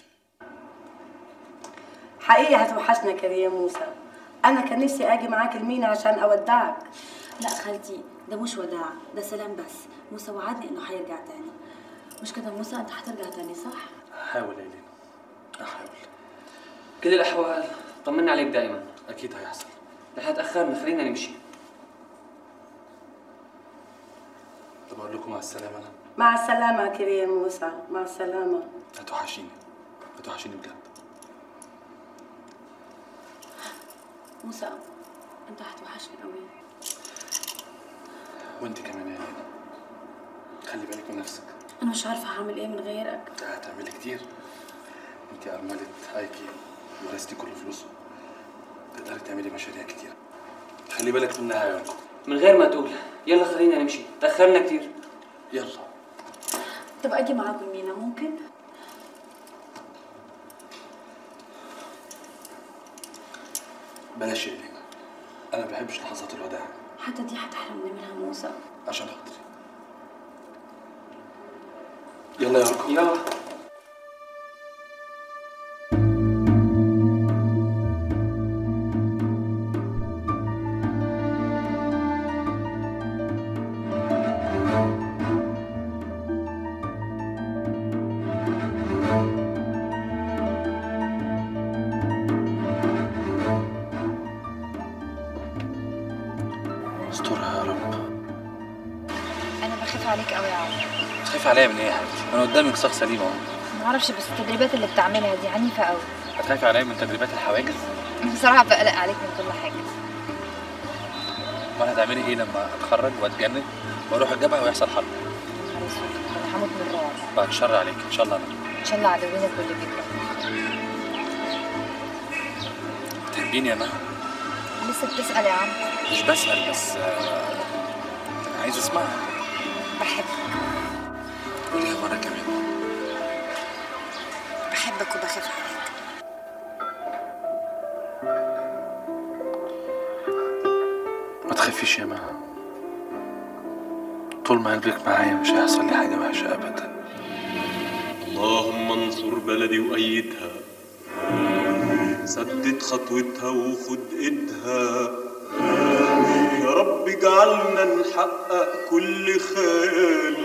حقيقي هتوحشنا كريم موسى. أنا كان نفسي أجي معاك المينا عشان أودعك. لا خالتي، ده مش وداع، ده سلام بس. موسى وعدني إنه هيرجع تاني. مش كده موسى؟ أنت هترجع تاني صح؟ هحاول يا إلينا، هحاول. كل الأحوال طمنا عليك دائما. أكيد هيحصل. رح تأخرنا، خلينا نمشي. طب أقول لكم مع السلامة أنا. مع السلامة كريم موسى، مع السلامة. هتوحشيني، هتوحشيني بجد. موسى أنت هتوحشني قوي. وأنت كمان يا إلينا، خلي بالك من نفسك. أنا مش عارفة هعمل إيه من غيرك. هتعملي كتير. أنت أرملة أيكي ورثتي كل فلوسه، تقدري تعملي مشاريع كتير. خلي بالك منها يا يورجو. من غير ما تقول. يلا خلينا نمشي، تأخرنا كتير. يلا. طب أجي معاكم مينا ممكن؟ بلاش يا إلينا، أنا ما بحبش لحظات الوداع. حتى دي هتحرمني منها موسى. عشان خاطري. يلا يا يورجو. يلا. استرها يا رب. انا بخاف عليك قوي يا عمرو. تخافي عليا من ايه يا حبيبتي؟ انا قدامك شخص سليم اهو. ما اعرفش، بس التدريبات اللي بتعملها دي عنيفه قوي. هتخافي عليا من تدريبات الحواجز؟ بصراحه بقلق عليك من كل حاجه. امال هتعملي ايه لما اتخرج واتجنن واروح الجبهه ويحصل حرب؟ خلاص انا هموت من الرعب. بعد الشر عليك ان شاء الله. انا ان شاء الله عدوينك واللي بيكره. تحبيني يا مها؟ لسه بتسال يا عم؟ مش بسال، بس عايز اسمعها. بحبك. قوليها مره كمان. بحبك وبخاف عليك. ما تخافيش يا مها، طول ما قلبك معايا مش هيحصل لي حاجه وحشه ابدا. اللهم منصور بلدي وأيدها، سدد خطوتها وخد ايدها، يا رب اجعلنا نحقق كل خيال،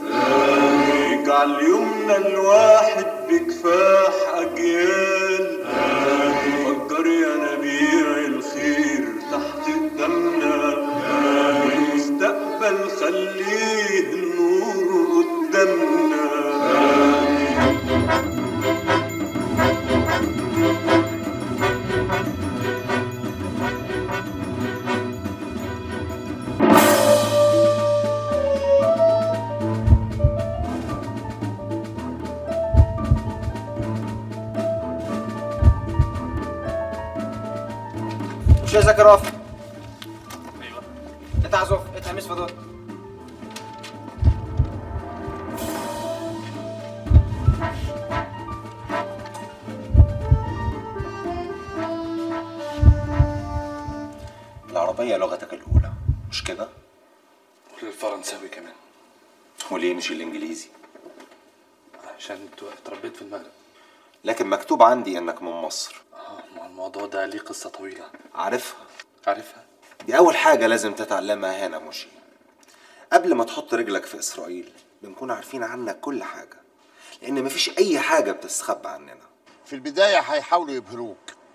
اجعل يومنا الواحد بكفاح أجيال، فجر يا نبيع الخير تحت قدامنا، المستقبل خليه النور قدامنا. مش يا زكريا؟ ايوه انت عزوف انت مش فضول. العربية لغتك الأولى مش كده؟ والفرنساوي كمان. وليه مش الإنجليزي؟ عشان اتربيت في المغرب. لكن مكتوب عندي إنك من مصر. ما الموضوع ده ليه قصة طويلة. عارفها؟ عارفها؟ دي أول حاجة لازم تتعلمها هنا مشي. قبل ما تحط رجلك في إسرائيل بنكون عارفين عنك كل حاجة، لأن مفيش أي حاجة بتستخبى عننا. في البداية هيحاولوا يبهروك،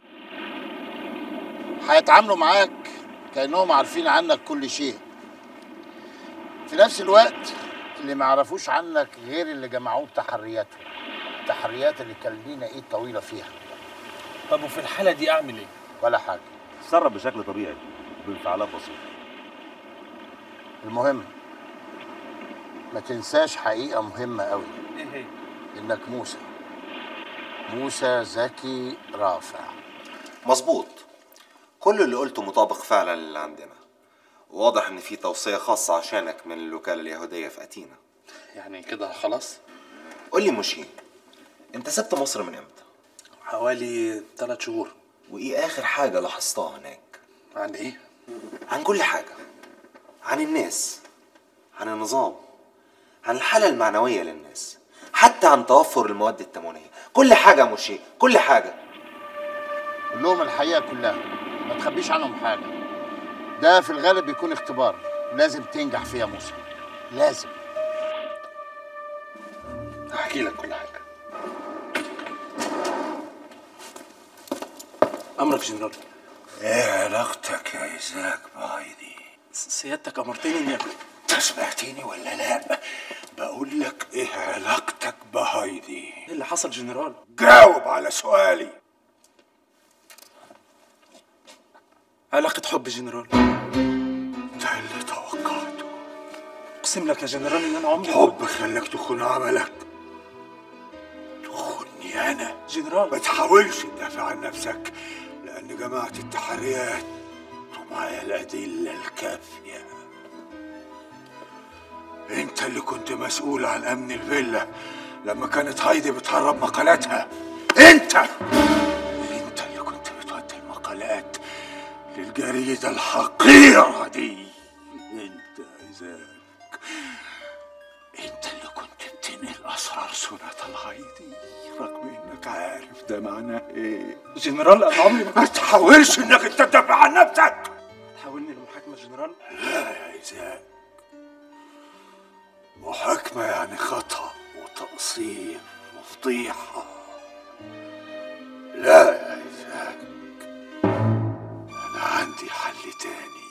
هيتعاملوا معاك كأنهم عارفين عنك كل شيء. في نفس الوقت اللي ما يعرفوش عنك غير اللي جمعوه بتحرياتهم، التحريات اللي كان لينا ايد طويلة فيها. طب وفي الحالة دي أعمل إيه؟ ولا حاجة. تصرف بشكل طبيعي بانفعالات بسيطة. المهم ما تنساش حقيقة مهمة قوي. إيه هي؟ إنك موسى زكي رافع. مظبوط، كل اللي قلته مطابق فعلا للي عندنا. واضح ان في توصية خاصة عشانك من الوكالة اليهودية في أتينا. يعني كده خلاص؟ قولي مشي، انت سبت مصر من امتى؟ حوالي 3 شهور. وايه اخر حاجة لاحظتها هناك؟ عن ايه؟ عن كل حاجة، عن الناس، عن النظام، عن الحالة المعنوية للناس، حتى عن توفر المواد التموينية. كل حاجة مشي، كل حاجة. قول لهم الحقيقة كلها، ما تخبيش عنهم حاجة. ده في الغالب بيكون اختبار لازم تنجح فيه يا موسى، لازم. هحكي لك كل حاجة. أمرك جنرال. ايه علاقتك يا إيزاك بهايدي؟ سيادتك أمرتني إني انت سمعتني ولا لا؟ بقول لك ايه علاقتك بهايدي؟ إيه اللي حصل جنرال؟ جاوب على سؤالي. علاقة حب جنرال. ده اللي توقعته. أقسم لك يا جنرال إن أنا عمري حب خلاك تخون عملك، تخوني أنا. جنرال ما تحاولش تدافع عن نفسك، لأن جماعة التحريات ومعايا الأدلة الكافية. أنت اللي كنت مسؤول عن أمن الفيلا لما كانت هايدي بتهرب مقالاتها. أنت اللي كنت بتودي المقالات للجريدة الحقيرة دي. أنت إيزاك، أنت اللي كنت بتنقل أسرار سنة الهايدي رغم إنك عارف ده معناه إيه. جنرال أنا عمري ما تحاولش إنك تدافع عن نفسك. تحاولني المحاكمة جنرال؟ لا يا إيزاك، محاكمة يعني خطأ وتقصير وفضيحة. لا يا إيزاك، أنا عندي حل تاني.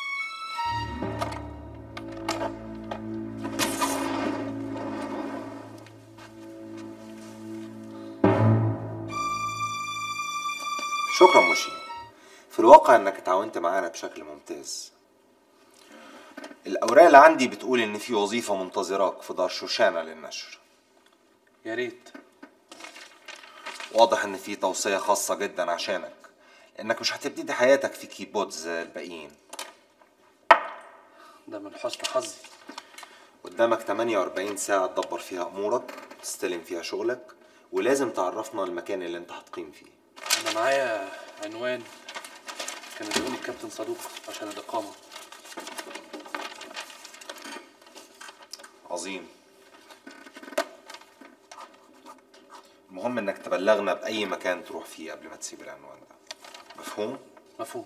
شكرا مشي، في الواقع انك اتعاونت معانا بشكل ممتاز. الاوراق اللي عندي بتقول ان في وظيفة منتظراك في دار شوشانة للنشر. يا ريت. واضح ان في توصية خاصة جدا عشانك، لانك مش هتبتدي حياتك في كيبوت زي الباقيين. ده من حسن حظي. قدامك 48 ساعة تدبر فيها امورك، تستلم فيها شغلك، ولازم تعرفنا المكان اللي انت هتقيم فيه. أنا معايا عنوان كان ادوني الكابتن صدوق عشان الإقامة. عظيم. المهم انك تبلغنا باي مكان تروح فيه قبل ما تسيب العنوان ده. مفهوم؟ مفهوم.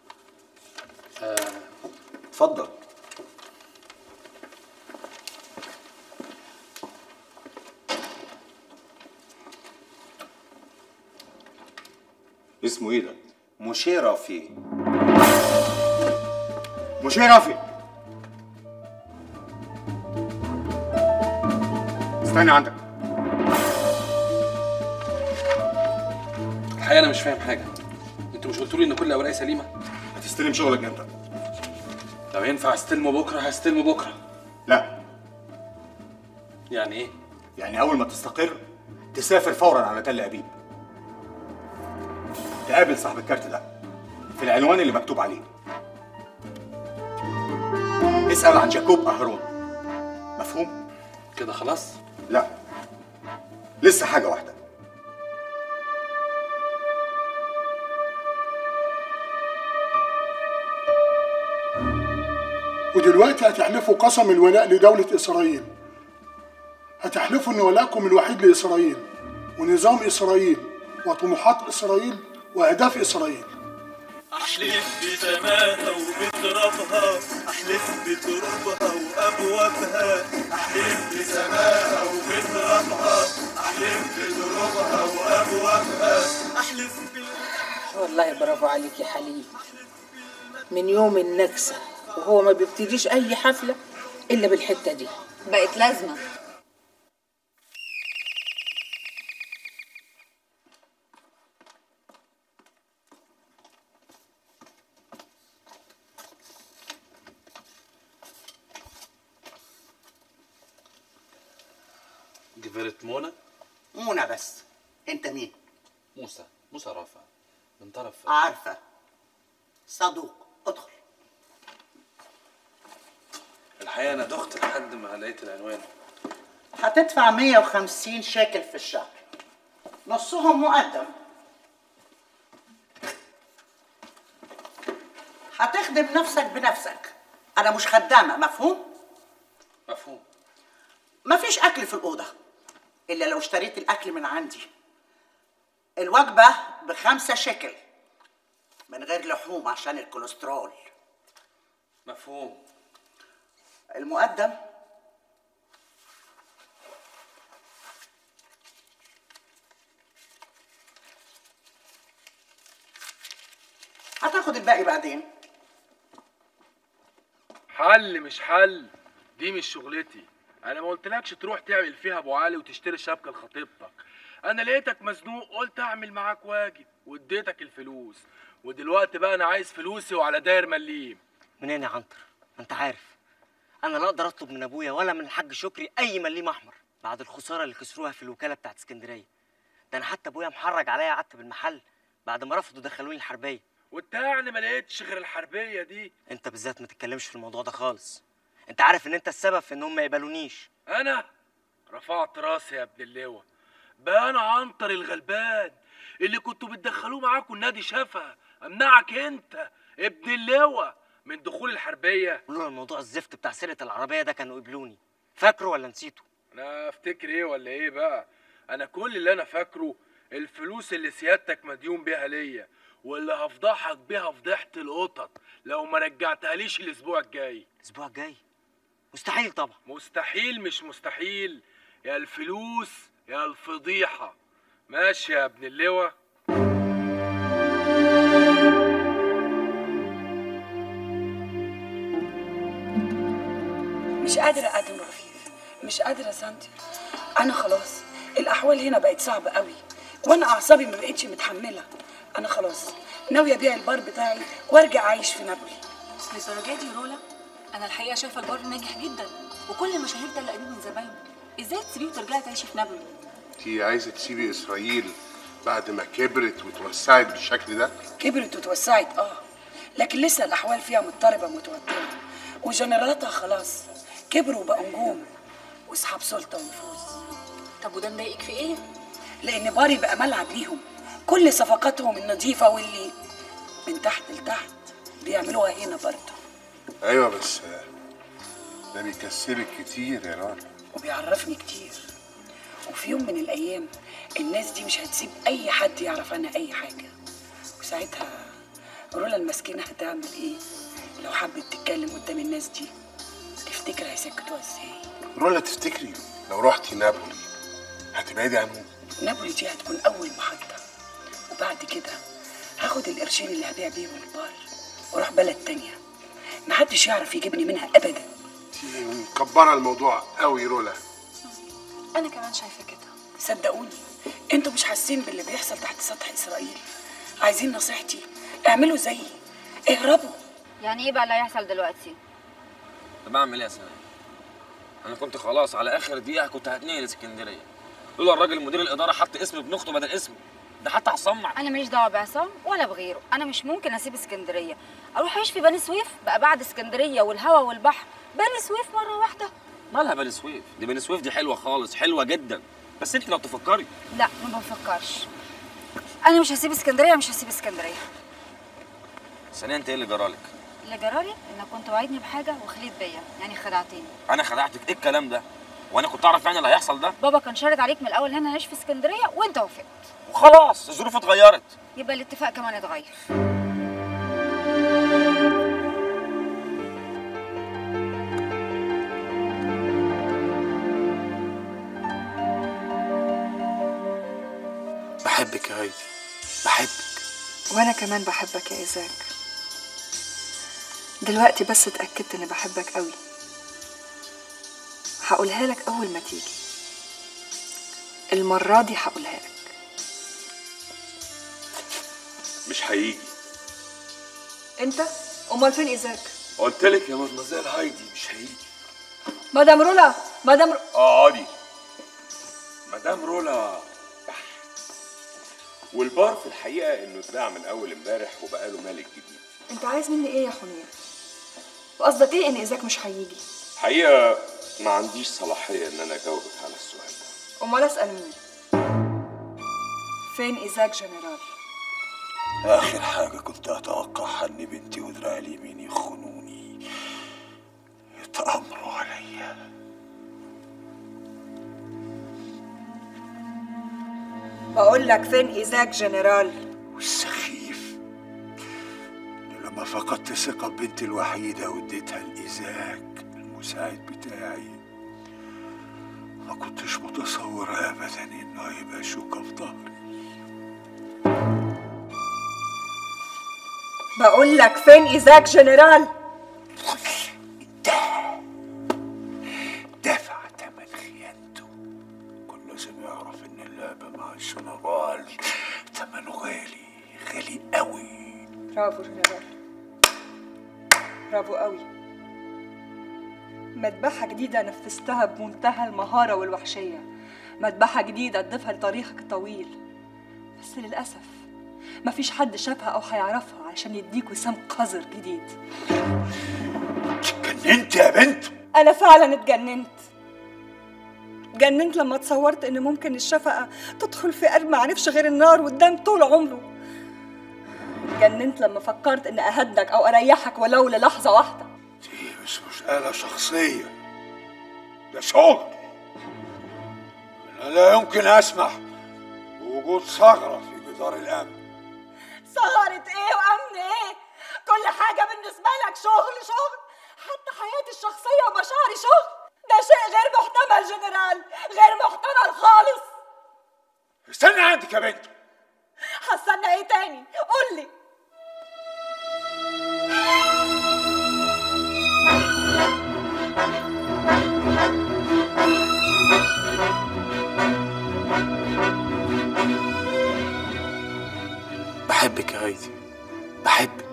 اتفضل. اسمه ايه ده؟ مشيرفي. مشيرفي. استنى عندك. الحقيقه انا مش فاهم حاجه. انتوا مش قلتوا لي ان كل اوراقي سليمه؟ هتستلم شغلك امتى؟ لو ينفع استلمه بكره هستلمه بكره. لا. يعني ايه؟ يعني اول ما تستقر تسافر فورا على تل ابيب. تقابل صاحب الكارت ده في العنوان اللي مكتوب عليه. اسأل عن جاكوب أهرون. مفهوم؟ كده خلاص؟ لا، لسه حاجة واحدة. ودلوقتي هتحلفوا قسم الولاء لدولة إسرائيل. هتحلفوا إن ولاءكم الوحيد لإسرائيل ونظام إسرائيل وطموحات إسرائيل وأهداف إسرائيل. أحلف بسماها وبترابها، أحلف بترابها وأبوابها، أحلف بسماها وبترابها، أحلف بترابها وأبوابها، أحلف والله برافو عليك يا حليم. من يوم النكسة وهو ما بيبتديش أي حفلة إلا بالحتة دي. بقت لازمة. جفرت منى؟ منى بس. انت مين؟ موسى رافع من طرف. عارفه. صدوق. ادخل. الحقيقه انا دخت لحد ما لقيت العنوان. هتدفع 150 شيكل في الشهر، نصهم مقدم. هتخدم نفسك بنفسك، انا مش خدامه. مفهوم؟ مفهوم. مفيش اكل في الاوضه الا لو اشتريت الاكل من عندي. الوجبه ب5 شيكل من غير لحوم عشان الكوليسترول. مفهوم. المقدم هتاخد الباقي بعدين. حل مش حل، دي مش شغلتي. انا ما قلتلكش تروح تعمل فيها ابو علي وتشتري شبكه لخطيبتك. انا لقيتك مزنوق قلت اعمل معاك واجب واديتك الفلوس، ودلوقتي بقى انا عايز فلوسي وعلى داير مليم. منين يا عنتر؟ ما انت عارف انا لا اقدر اطلب من ابويا ولا من الحاج شكري اي مليم احمر بعد الخساره اللي خسروها في الوكاله بتاعت اسكندريه. ده انا حتى ابويا محرج عليا قعدت بالمحل بعد ما رفضوا دخلوني الحربيه. وانت يعني ما لقيتش غير الحربيه دي؟ انت بالذات ما تتكلمش في الموضوع ده خالص. انت عارف ان انت السبب في انهم ما يقبلونيش. انا رفعت راسي يا ابن اللواء. بقى انا عنتر الغلبان اللي كنتوا بتدخلوه معاكوا النادي شافها امنعك انت ابن اللواء من دخول الحربيه. لولا الموضوع الزفت بتاع سرقه العربيه ده كانوا قبلوني. فاكره ولا نسيته؟ انا افتكر ايه ولا ايه بقى؟ انا كل اللي انا فاكره الفلوس اللي سيادتك مديون بيها ليا، واللي هفضحك بيها فضيحه القطط لو ما رجعتهاليش الاسبوع الجاي. الاسبوع الجاي؟ مستحيل طبعا. مستحيل مش مستحيل، يا الفلوس يا الفضيحه. ماشي يا ابن اللواء؟ مش قادرة أقدم رفيف، مش قادرة سانتي. أنا خلاص الأحوال هنا بقت صعبة قوي، وأنا أعصابي ما بقتش متحملة. أنا خلاص ناوية أبيع البار بتاعي وأرجع أعيش في نابولي. للدرجة دي رولا؟ أنا الحقيقة شايفة البار ناجح جدا، وكل المشاهير ده اللي قريب من زباينه. إزاي تسيبيه وترجعي تعيشي في نابولي؟ انتي عايزة تسيبي إسرائيل بعد ما كبرت وتوسعت بالشكل ده؟ كبرت وتوسعت لكن لسه الأحوال فيها مضطربة متوترة، وجنرالاتها خلاص كبروا وبقوا نجوم واصحاب سلطة ونفوذ. طب وده مضايقك في إيه؟ لأن باري بقى ملعب ليهم، كل صفقاتهم النظيفة واللي من تحت لتحت بيعملوها هنا برضه. أيوة بس ده بيكسبك كتير يا رنا. وبيعرفني كتير، وفي يوم من الايام الناس دي مش هتسيب اي حد يعرف عنها اي حاجه، وساعتها رولا المسكينه هتعمل ايه لو حبت تتكلم قدام الناس دي؟ تفتكر هيسكتوها ازاي؟ رولا، تفتكري لو رحتي نابولي هتبعدي عنهم؟ نابولي دي هتكون اول محطه، وبعد كده هاخد القرشين اللي هبيع بيهم البار واروح بلد تانية محدش يعرف يجيبني منها ابدا. انتي مكبره الموضوع قوي رولا. انا كمان شايفه كده. صدقوني انتوا مش حاسين باللي بيحصل تحت سطح اسرائيل. عايزين نصيحتي اعملوا زيي، اهربوا. يعني ايه بقى اللي هيحصل دلوقتي؟ طب اعمل ايه يا سلام؟ انا كنت خلاص على اخر دقيقه كنت هتنقل اسكندريه، لولا الراجل مدير الاداره حط اسم ابن اخته بدل اسمي، ده حتى هصمع. انا ماليش دعوه بعصام ولا بغيره، انا مش ممكن اسيب اسكندريه اروح اعيش في بني سويف بقى بعد اسكندريه والهوا والبحر. بني سويف مره واحده. مالها بني سويف؟ دي بني سويف دي حلوه خالص، حلوه جدا، بس انت لو تفكري. لا ما بفكرش، انا مش هسيب اسكندريه، مش هسيب اسكندريه. ثانيا انت ايه اللي جرالك؟ اللي جرالي انك كنت وعدني بحاجه وخليت بيا، يعني خدعتني. انا خدعتك؟ ايه الكلام ده؟ وانا كنت اعرف يعني اللي هيحصل ده؟ بابا كان شارط عليك من الاول ان انا هعيش في اسكندريه وانت وافقت، وخلاص الظروف اتغيرت. يبقى الاتفاق كمان اتغير. بحبك يا هايدي، بحبك. وانا كمان بحبك يا إيزاك. دلوقتي بس اتأكدت اني بحبك قوي. هقولها لك اول ما تيجي، المرة دي هقولها لك. مش هيجي. انت؟ امال فين إيزاك؟ قلت لك يا مدمزيل هايدي مش هيجي. مدام رولا، اقعدي. مدام رولا والبار في الحقيقه انه اتباع من اول امبارح وبقى له مالك جديد. انت عايز مني ايه يا حنين؟ وقصدك ايه ان إيزاك مش هيجي؟ الحقيقه ما عنديش صلاحيه ان انا اجاوبك على السؤال ده. امال اسال مين؟ فين إيزاك جنرال؟ آخر حاجة كنت أتوقعها إن بنتي ودراعي اليمين يخونوني، يتآمروا عليا. بقول لك فين إيزاك جنرال؟ والسخيف إنه لما فقدت ثقة ببنتي الوحيدة واديتها لإيزاك المساعد بتاعي، ما كنتش متصور أبدا إنه هيبقى شوكة في ظهري. بقول لك فين إيزاك جنرال؟ دفع تمن خيانته. كل لازم يعرف ان اللعبة مع الجنرال تمنه غالي، غالي قوي. برافو جنرال، برافو قوي. مذبحة جديدة نفذتها بمنتهى المهارة والوحشية، مذبحة جديدة تضيفها لتاريخك الطويل، بس للأسف مفيش حد شافها أو هيعرفها عشان يديك وسام قذر جديد. اتجننت يا بنت؟ أنا فعلا اتجننت. اتجننت لما تصورت إن ممكن الشفقة تدخل في قلب ما عرفش غير النار والدم طول عمره. اتجننت لما فكرت إن أهدك أو أريحك ولو للحظة واحدة. دي مش مسألة شخصية، ده شغل. أنا لا يمكن أسمح بوجود ثغرة في جدار الأمن. ثغرة إيه وأمن إيه؟ كل حاجة بالنسبة لك شغل شغل، حتى حياتي الشخصية ومشاعري شغل. ده شيء غير محتمل جنرال، غير محتمل خالص. استنى عندك يا بنت. هستنى إيه تاني؟ قول لي. بحبك يا هايدي، بحبك.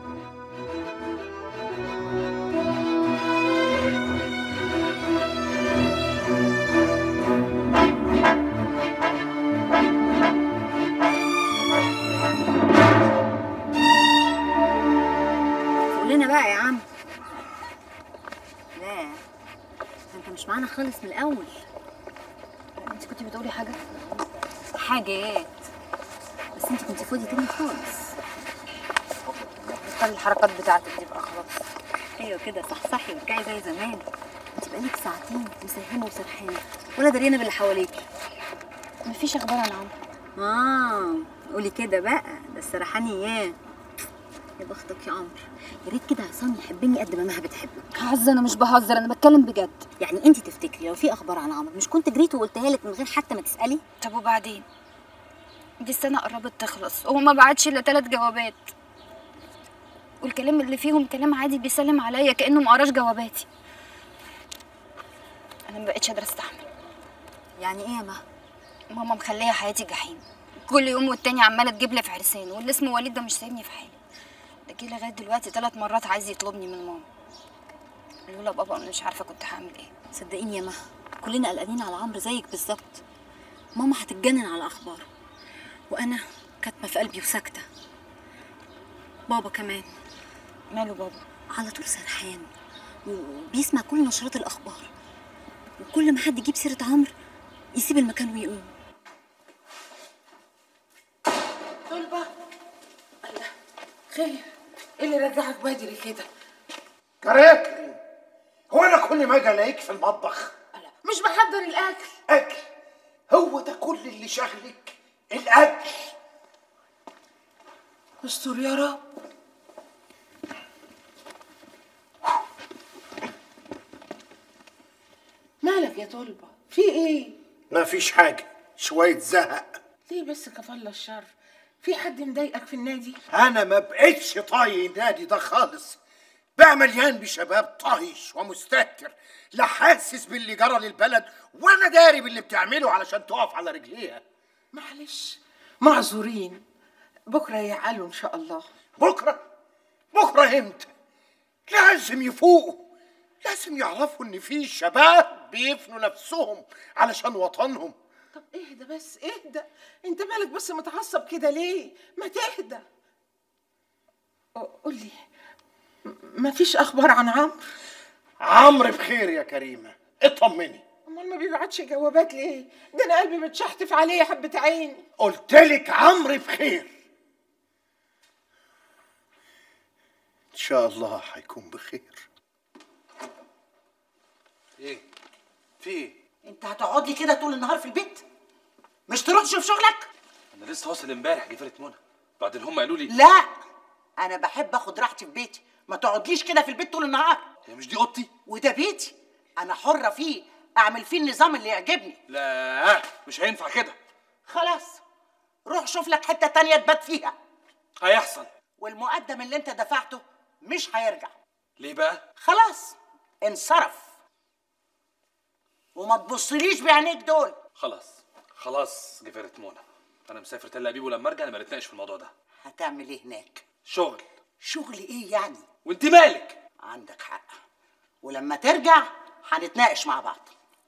قول لنا بقى يا عم. لا انت مش معانا خالص من الاول. انت كنت بتقولي حاجات بس انت كنت فاضي تاني خالص. بطلي الحركات بتاعتك دي بقى خلاص. ايوه كده صحصحي وارجعي زي زمان. انت بقالك ساعتين مسيهمه وسرحانه ولا دريانه باللي حواليكي. مفيش اخبار عن عمرو. قولي كده بقى، ده السرحان اياه. يا بختك يا عمرو، يا ريت كده عصام يحبني قد ما مها بتحبك. هزر، انا مش بهزر، انا بتكلم بجد. يعني انت تفتكري لو في اخبار عن عمرو مش كنت جريت وقلتها لك من غير حتى ما تسالي؟ طب وبعدين؟ دي السنه قربت تخلص وهو ما بعتش الا 3 جوابات، والكلام اللي فيهم كلام عادي بيسلم عليا كانه ما قراش جواباتي. انا ما بقتش قادره استحمل. يعني ايه يا مها؟ ماما مخليه حياتي جحيم، كل يوم والتاني عماله تجيب لي في عرسان، واللي اسمه وليد ده مش سايبني في حالي. ده جه لغايه دلوقتي 3 مرات عايز يطلبني من ماما. لولا بابا انا مش عارفه كنت هعمل ايه. صدقيني يا مها، كلنا قلقانين على عمرو زيك بالظبط. ماما هتتجنن على اخباره، وانا كاتمه في قلبي وساكته. بابا كمان. ماله بابا؟ على طول سرحان وبيسمع كل نشرات الاخبار، وكل ما حد يجيب سيره عمرو يسيب المكان ويقوم. طلبة، الله خير، ايه اللي رجعك بدري كده؟ كراكري، هو انا كل ما اجي الاقيك في المطبخ؟ مش بحضر الاكل. اكل؟ هو ده كل اللي شغلك؟ الاكل؟ استر يا رب. مالك يا طلبة؟ في ايه؟ ما فيش حاجه، شويه زهق. ليه بس كفالة الشر؟ في حد مضايقك في النادي؟ انا ما بقتش طايق النادي ده خالص، بقى مليان بشباب طايش ومستهتر، لا حاسس باللي جرى للبلد ولا داري باللي بتعمله علشان تقف على رجليها. معلش، معذورين، بكره يعقلوا ان شاء الله. بكره؟ بكره امتى؟ لازم يفوقوا، لازم يعرفوا ان في شباب بيفنوا نفسهم علشان وطنهم. طب اهدى بس، اهدى، انت مالك بس متعصب كده ليه؟ ما تهدى. قولي، مفيش اخبار عن عمرو؟ عمرو بخير يا كريمه، اطمني. امال ما بيبعتش جوابات ليه؟ ده انا قلبي متشحتف عليه يا حبه عيني. قلتلك عمرو بخير، ان شاء الله هيكون بخير. ايه؟ في ايه؟ انت هتقعد لي كده طول النهار في البيت؟ مش تروح تشوف شغلك؟ انا لسه واصل امبارح جفرة منى، بعدين هم قالوا لي لا، انا بحب اخد راحتي في بيتي، ما تقعدليش كده في البيت طول النهار. هي مش دي اوضتي؟ وده بيتي، انا حرة فيه، اعمل فيه النظام اللي يعجبني. لا مش هينفع كده. خلاص، روح شوف لك حتة تانية تبات فيها. هيحصل. والمقدم اللي انت دفعته مش هيرجع. ليه بقى؟ خلاص انصرف، وما تبصليش بعينيك دول. خلاص جفرة منى، انا مسافر تل ابيب ولما ارجع نبقى نتناقش في الموضوع ده. هتعمل ايه هناك؟ شغل. شغل ايه يعني؟ وانت مالك؟ عندك حق، ولما ترجع هنتناقش مع بعض.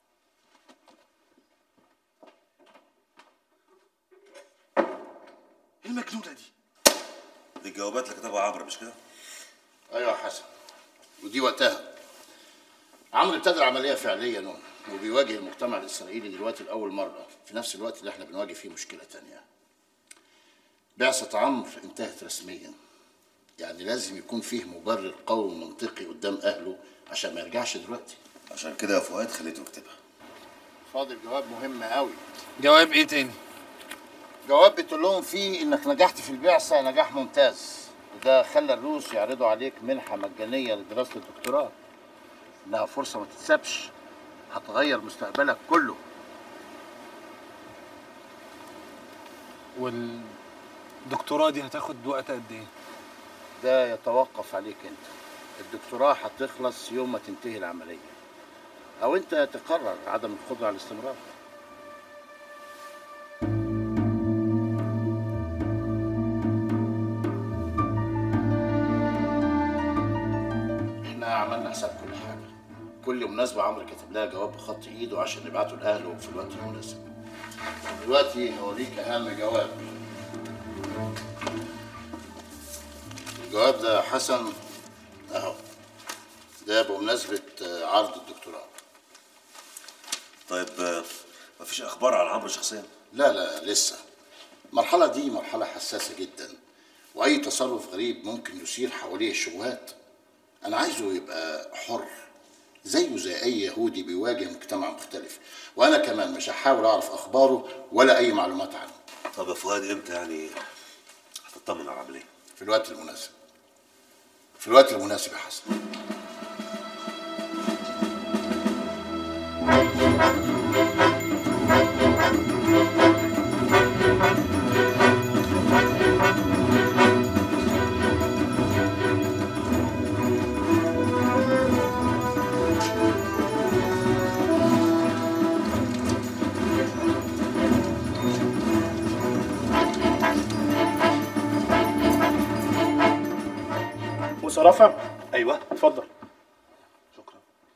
ايه المجنونه دي؟ دي الجوابات اللي كتبها عمرو مش كده؟ ايوه يا حسن، ودي وقتها. عمرو ابتدى العمليه فعليا وبيواجه المجتمع الاسرائيلي دلوقتي لاول مره في نفس الوقت اللي احنا بنواجه فيه مشكله تانية. بعثه عمرو انتهت رسميا، يعني لازم يكون فيه مبرر قوي ومنطقي قدام اهله عشان ما يرجعش دلوقتي. عشان كده يا فؤاد خليته يكتبها. فاضل جواب مهم قوي. جواب ايه تاني؟ جواب بتقول لهم فيه انك نجحت في البعثه نجاح ممتاز، وده خلى الروس يعرضوا عليك منحه مجانيه لدراسه الدكتوراه. انها فرصه ما تتسابش، هتغير مستقبلك كله. والدكتوراه دي هتاخد وقت قد ايه؟ ده يتوقف عليك انت. الدكتوراه هتخلص يوم ما تنتهي العمليه، او انت تقرر عدم القدره على الاستمرار. احنا عملنا حساب كل حاجه، كل مناسبه عمرو كاتب لها جواب بخط ايده عشان يبعته لاهله في الوقت المناسب. دلوقتي هوريك اهم جواب. الجواب ده يا حسن اهو، ده بمناسبه عرض الدكتوراه. طيب مفيش اخبار عن عمرو شخصيا؟ لا لسه. المرحله دي مرحله حساسه جدا، واي تصرف غريب ممكن يثير حواليه الشبهات. انا عايزه يبقى حر، زيه زي اي يهودي بيواجه مجتمع مختلف، وانا كمان مش هحاول اعرف اخباره ولا اي معلومات عنه. طب يا فؤاد امتى يعني هتطمن على العمليه؟ في الوقت المناسب. في الوقت المناسب يا حسن. رفع؟ ايوه اتفضل. شكرا.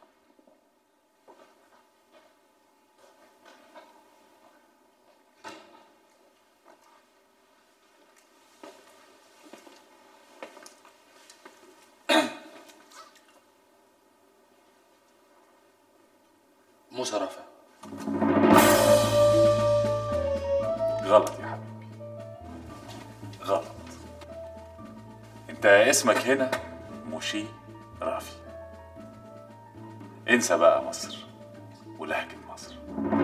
موسى رفع. غلط يا حبيبي، غلط. انت اسمك هنا موشي رافي. انسى بقى مصر ولهجة مصر.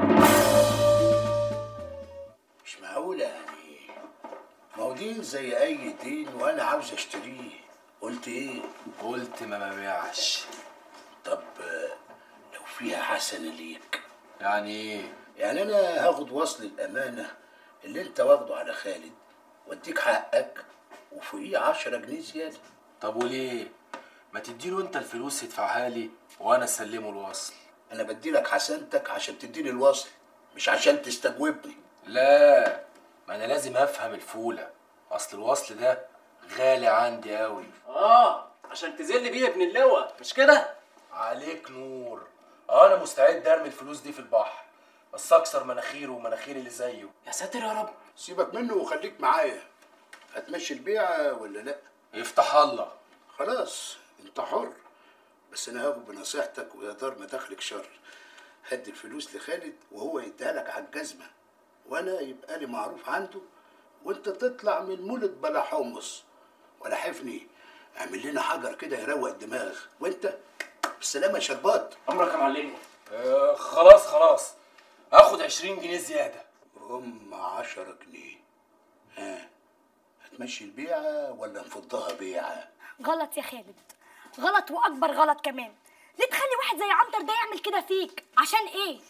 مش معقولة يعني، ما هو دين زي أي دين وأنا عاوز أشتريه. قلت إيه؟ قلت ما ببيعش. طب لو فيها حسنة ليك. يعني إيه؟ يعني أنا هاخد وصل الأمانة اللي أنت واخده على خالد وأديك حقك وفوقيه 10 جنيه زيادة. طب وليه؟ ما تديله انت الفلوس يدفعها لي وانا اسلمه الوصل. انا بديلك حسنتك عشان تديني الوصل، مش عشان تستجوبني. لا، ما انا لازم افهم الفولة، اصل الوصل ده غالي عندي قوي. عشان تذل بيه ابن اللواء مش كده؟ عليك نور. انا مستعد ارمي الفلوس دي في البحر، بس اكسر مناخيره ومناخير اللي زيه. يا ساتر يا رب. سيبك منه وخليك معايا. هتمشي البيعة ولا لا؟ يفتح الله. خلاص انت حر، بس انا هاخد بنصيحتك ويا دار ما دخلك شر. هدي الفلوس لخالد وهو يديها لك على الجزمه، وانا يبقى لي معروف عنده، وانت تطلع من مولد بلا حمص ولا حفني. اعمل لنا حجر كده يروق الدماغ، وانت بالسلامه يا شربات. امرك يا معلمي. خلاص هاخد 20 جنيه زياده. هم 10 جنيه. ها هتمشي البيعه ولا نفضها بيعه؟ غلط يا خالد، غلط واكبر غلط كمان. ليه تخلي واحد زي عنتر ده يعمل كده فيك؟ عشان ايه؟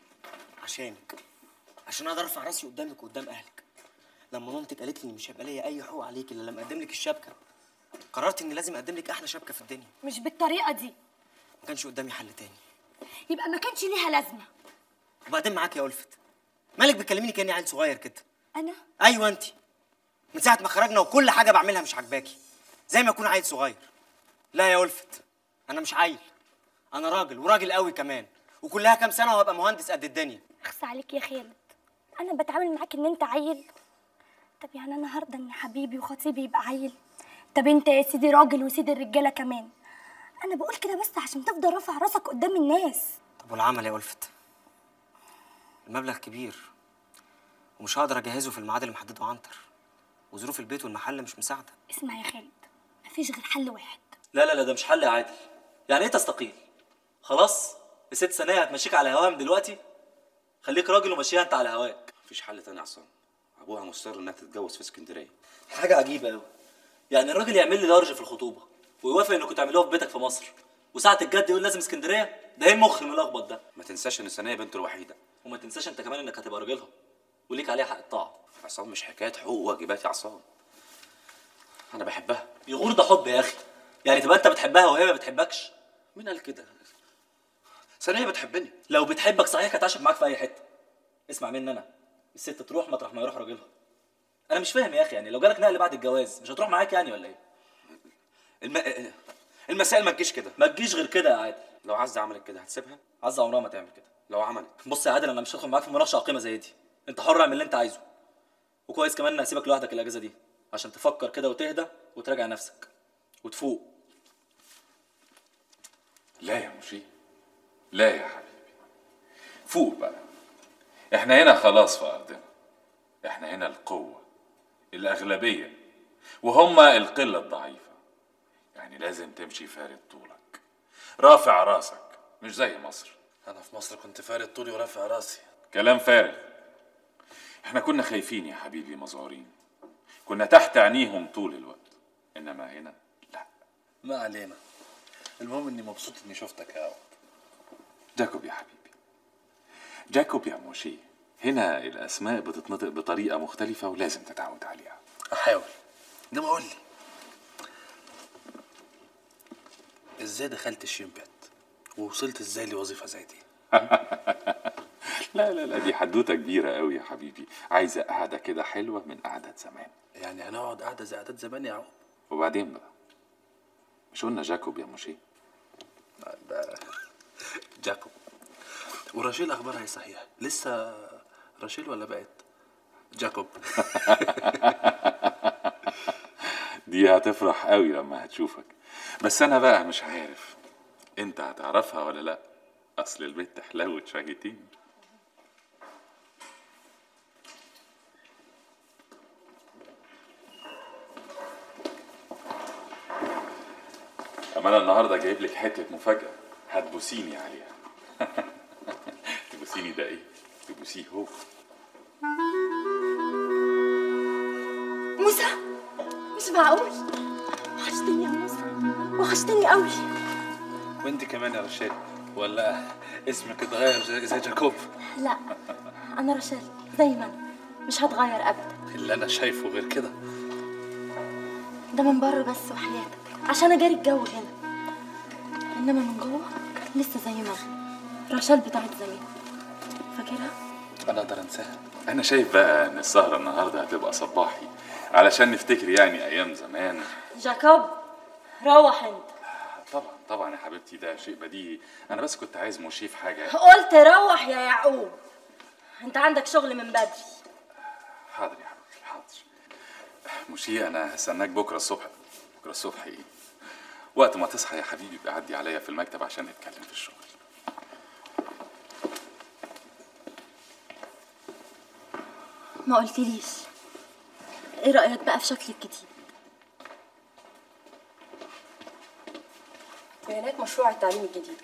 عشان اقدر ارفع راسي قدامك وقدام اهلك. لما مامتك قالت لي مش هيبقى ليا اي حقوق عليك الا لما اقدم لك الشبكه، قررت اني لازم اقدم لك احلى شبكه في الدنيا. مش بالطريقه دي. ما كانش قدامي حل تاني. يبقى ما كانش ليها لازمه. وبعدين معاك يا ألفت، مالك بتكلميني كاني عيل صغير كده؟ انا؟ ايوه انت. من ساعه ما خرجنا وكل حاجه بعملها مش عاجباكي، زي ما اكون عيل صغير. لا يا ألفت، انا مش عيل، انا راجل وراجل قوي كمان، وكلها كام سنه وهبقى مهندس قد الدنيا. اخس عليك يا خالد، انا بتعامل معاك ان انت عيل. طب يعني انا هرضى ان حبيبي وخطيبي يبقى عيل؟ طب انت يا سيدي راجل وسيدي الرجاله كمان. انا بقول كده بس عشان تفضل رافع راسك قدام الناس. طب والعمل يا ألفت؟ المبلغ كبير ومش هقدر اجهزه في الميعاد اللي محدده عنتر، وظروف البيت والمحل مش مساعده. اسمع يا خالد، مفيش غير حل واحد. لا ده مش حل يا عادل. يعني ايه تستقيل؟ خلاص الست ثانيه هتمشيك على هواها من دلوقتي؟ خليك راجل ومشيها انت على هواك. مفيش حل تاني يا عصام، ابوها مصر انها تتجوز في اسكندريه. حاجه عجيبه قوي. يعني الراجل يعمل لي درج في الخطوبه ويوافق انكم تعملوها في بيتك في مصر، وساعه الجد يقول لازم اسكندريه؟ ده ايه المخ الملخبط ده؟ ما تنساش ان ثانيه بنته الوحيده، وما تنساش انت كمان انك هتبقى راجلها وليك عليها حق الطاعه. عصام مش حكايه حقوق وواجبات يا عصام، انا بحبها. يغور ده حب يا اخي. يعني تبقى انت بتحبها وهي ما بتحبكش؟ مين قال كده؟ ثانيه بتحبني. لو بتحبك صحيح كانت عاشت معاك في اي حته. اسمع مني انا، الست تروح مطرح ما يروح راجلها. انا مش فاهم يا اخي، يعني لو جالك نقل بعد الجواز مش هتروح معاك يعني ولا ايه؟ المسائل ما تجيش كده. ما تجيش غير كده يا عادل. لو عزة عملت كده هتسيبها؟ عزة عمرها ما تعمل كده. لو عملت؟ بص يا عادل، انا مش هدخل معاك في مناقشه عقيمه زي دي. انت حر اعمل اللي انت عايزه، وكويس كمان ان هسيبك لوحدك الاجازه دي عشان تفكر كده وتهدى وتراجع نفسك وتفوق. لا يا مشي، لا يا حبيبي، فوق بقى. احنا هنا خلاص في ارضنا، احنا هنا القوه الاغلبيه وهم القله الضعيفه. يعني لازم تمشي فارد طولك، رافع راسك، مش زي مصر. انا في مصر كنت فارد طولي ورافع راسي. كلام فارغ. احنا كنا خايفين يا حبيبي، مذعورين، كنا تحت عينيهم طول الوقت، انما هنا لا. ما علينا، المهم اني مبسوط اني شفتك يا عوض. جاكوب يا حبيبي، جاكوب يا موشي، هنا الاسماء بتتنطق بطريقه مختلفه ولازم تتعود عليها. احاول. انما قول لي، ازاي دخلت الشيمبيات ووصلت ازاي لوظيفه زي دي؟ لا لا لا، دي حدوته كبيره قوي يا حبيبي، عايزه قعده كده حلوه من قعدات زمان. يعني هنقعد قعده زي قعدات زمان يا عوض؟ وبعدين بقى، مش قلنا جاكوب يا موشي؟ ده جاكوب. وراشيل اخبارها ايه صحيح؟ لسه راشيل ولا بقت جاكوب؟ دي هتفرح قوي لما هتشوفك، بس انا بقى مش عارف انت هتعرفها ولا لا، اصل البنت حلاوه شويتين. اما انا النهارده جايب لك حته مفاجاه هتبوسيني عليها. تبوسيني ده ايه؟ تبوسيه هو. موسى، مش معقول، وحشتني يا موسى، وحشتني قوي. وانت كمان يا رشيل، ولا اسمك اتغير زي جاكوب؟ لا، انا رشال زي ما انا، مش هتغير ابدا. اللي انا شايفه غير كده. ده من بره بس وحياتك، عشان اجاري الجو هنا، انما من جوه لسه زي ما انا، رشال بتاعت زمان، فاكرها؟ انا اقدر انساها؟ انا شايف بقى ان السهره النهارده هتبقى صباحي علشان نفتكر يعني ايام زمان. جاكوب، روح انت. طبعا طبعا يا حبيبتي، ده شيء بديهي، انا بس كنت عايز موشي في حاجه. قلت روح يا يعقوب، انت عندك شغل من بدري. حاضر يا حبيبتي حاضر. موشي انا هستناك بكره الصبح. بكره الصبح ايه؟ وقت ما تصحى يا حبيبي يبقى عدي عليا في المكتب عشان نتكلم في الشغل. ما قلتليش ايه رأيك بقى في شكلي الجديد؟ بيانات مشروع التعليم الجديد.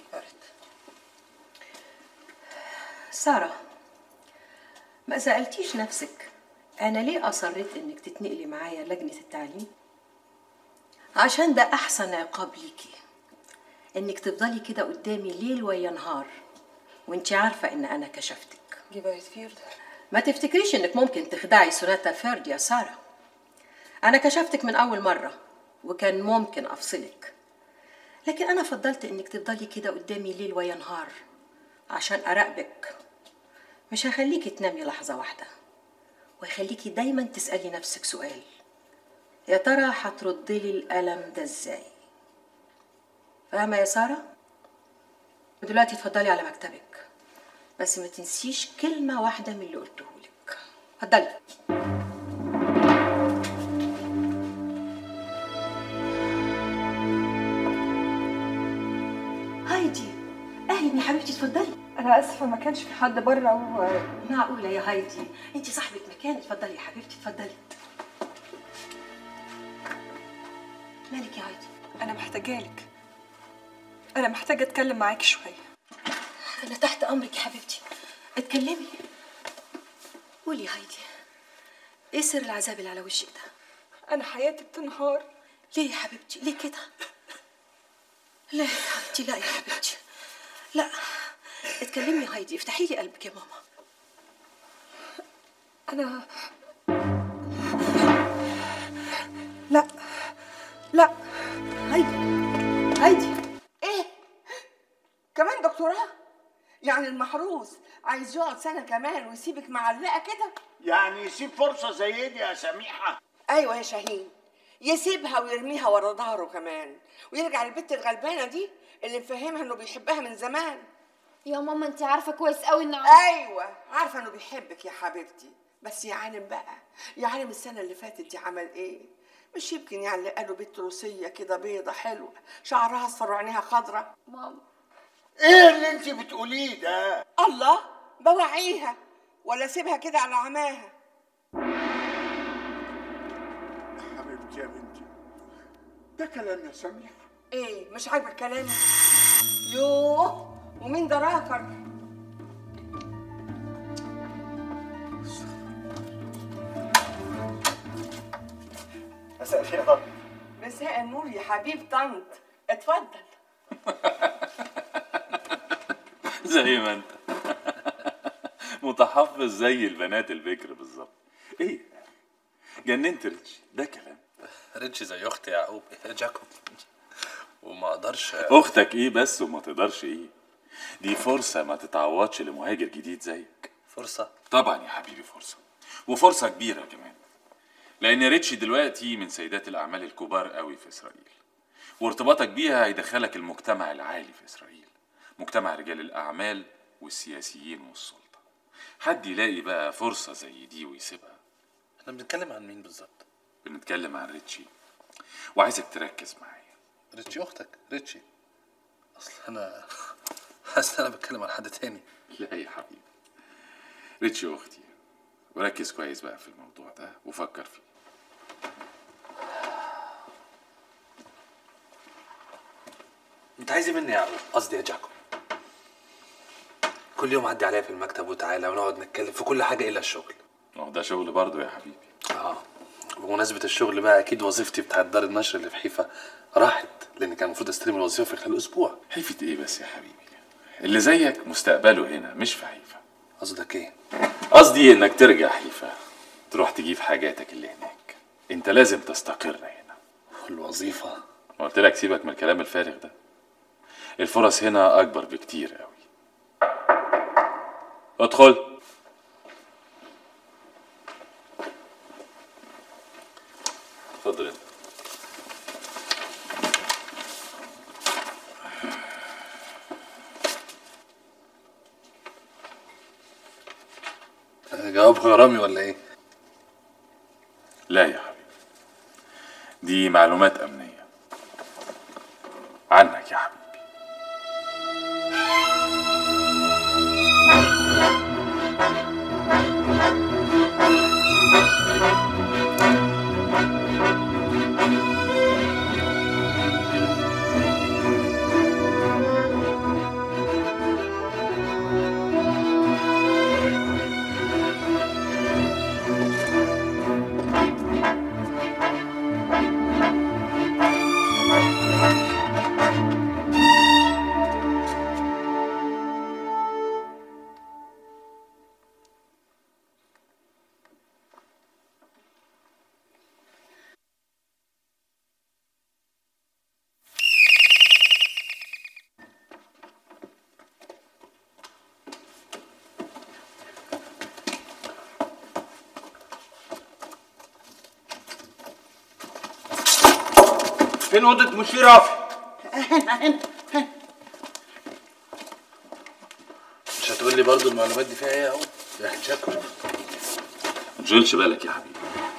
سارة، ما سألتيش نفسك أنا ليه أصريت إنك تتنقلي معايا لجنة التعليم؟ عشان ده أحسن عقاب ليكي، إنك تفضلي كده قدامي ليل ويا نهار وإنتي عارفة إن أنا كشفتك. ما تفتكريش إنك ممكن تخدعي سوناتا فيرد يا سارة. أنا كشفتك من أول مرة وكان ممكن أفصلك، لكن أنا فضلت إنك تفضلي كده قدامي ليل ويا نهار عشان أراقبك. مش هخليكي تنامي لحظة واحدة، وهخليكي دايما تسألي نفسك سؤال: يا ترى هتردي لي الألم ده إزاي؟ فاهمة يا سارة؟ ودلوقتي اتفضلي على مكتبك، بس ما تنسيش كلمة واحدة من اللي قلتهولك. اتفضلي. هايدي، اهلا يا حبيبتي، اتفضلي. انا اسفه ما كانش في حد بره معقوله يا هايدي؟ انت صاحبه مكان. اتفضلي يا حبيبتي اتفضلي. مالك يا هايدي؟ انا محتاجالك، انا محتاجه اتكلم معاكي شويه. انا تحت امرك يا حبيبتي، اتكلمي. قولي يا هايدي، ايه سر العذاب اللي على وشك ده؟ انا حياتي بتنهار. ليه يا حبيبتي؟ ليه كده؟ لا يا هايدي، لا يا حبيبتي، لا. اتكلمي يا هايدي، افتحي لي قلبك يا ماما. انا لا لا هايدي، هايدي. ايه كمان دكتوراه؟ يعني المحروس عايز يقعد سنه كمان ويسيبك معلقه كده؟ يعني يسيب فرصه زي دي يا سميحه؟ ايوه يا شاهين، يسيبها ويرميها ورا ظهره كمان، ويرجع للبت الغلبانه دي اللي مفهمها انه بيحبها من زمان. يا ماما انت عارفه كويس قوي انه ايوه عارفه انه بيحبك يا حبيبتي، بس يا عالم بقى، يا عالم السنه اللي فاتت دي عمل ايه؟ مش يمكن يعلق له بنت روسيه كده بيضه حلوه، شعرها اصفر وعينيها خضره؟ ماما ايه اللي انت بتقوليه ده؟ الله، بوعيها ولا اسيبها كده على عماها؟ حبيبتي يا بنتي، ده كلام يا سميحه. ايه مش عاجبك كلامي؟ يوه، ومين ده راكر؟ مساء الخير يا طنط. مساء النور يا حبيب طنط، اتفضل. زي ما انت متحفظ زي البنات البكر بالظبط. ايه جننت ريتشي؟ ده كلام. ريتشي زي اختي يعقوب جاكوب، وما اقدرش. اختك ايه بس وما تقدرش ايه؟ دي فرصه ما تتعوضش لمهاجر جديد زيك. فرصه؟ طبعا يا حبيبي فرصه، وفرصه كبيره كمان، لان ريتشي دلوقتي من سيدات الاعمال الكبار قوي في اسرائيل، وارتباطك بيها هيدخلك المجتمع العالي في اسرائيل، مجتمع رجال الاعمال والسياسيين والسلطه. حد يلاقي بقى فرصه زي دي ويسيبها؟ احنا بنتكلم عن مين بالظبط؟ بنتكلم عن ريتشي، وعايزك تركز معايا. ريتشي اختك؟ ريتشي اصل انا حاسس انا بتكلم عن حد تاني. لا يا حبيبي، ريتشي اختي، وركز كويس بقى في الموضوع ده وفكر فيه. انت عايز ايه مني يا يعقوب؟ قصدي يا جاكوب. كل يوم عدي عليا في المكتب وتعالى ونقعد نتكلم في كل حاجه الا الشغل. ده شغل برضه يا حبيبي. بمناسبه الشغل بقى، اكيد وظيفتي بتاعت دار النشر اللي في حيفا راحت، لان كان المفروض استلم الوظيفه في خلال اسبوع. حيفة ايه بس يا حبيبي؟ اللي زيك مستقبله هنا مش في حيفا. قصدك ايه؟ قصدي انك ترجع حيفا، تروح تجيب حاجاتك اللي هناك. انت لازم تستقر هنا. الوظيفه؟ قلت لك سيبك من الكلام الفارغ ده، الفرص هنا اكبر بكتير قوي. ادخل. اتفضل انت. جواب غرامي ولا ايه؟ لا يا حبيبي، دي معلومات امنيه عنك يا حبيبي. فين اوضه مشير رافي؟ هنا. مش هتقول لي برضه المعلومات دي فيها ايه اهو يا جاكوب؟ ما تشغلش بالك يا حبيبي،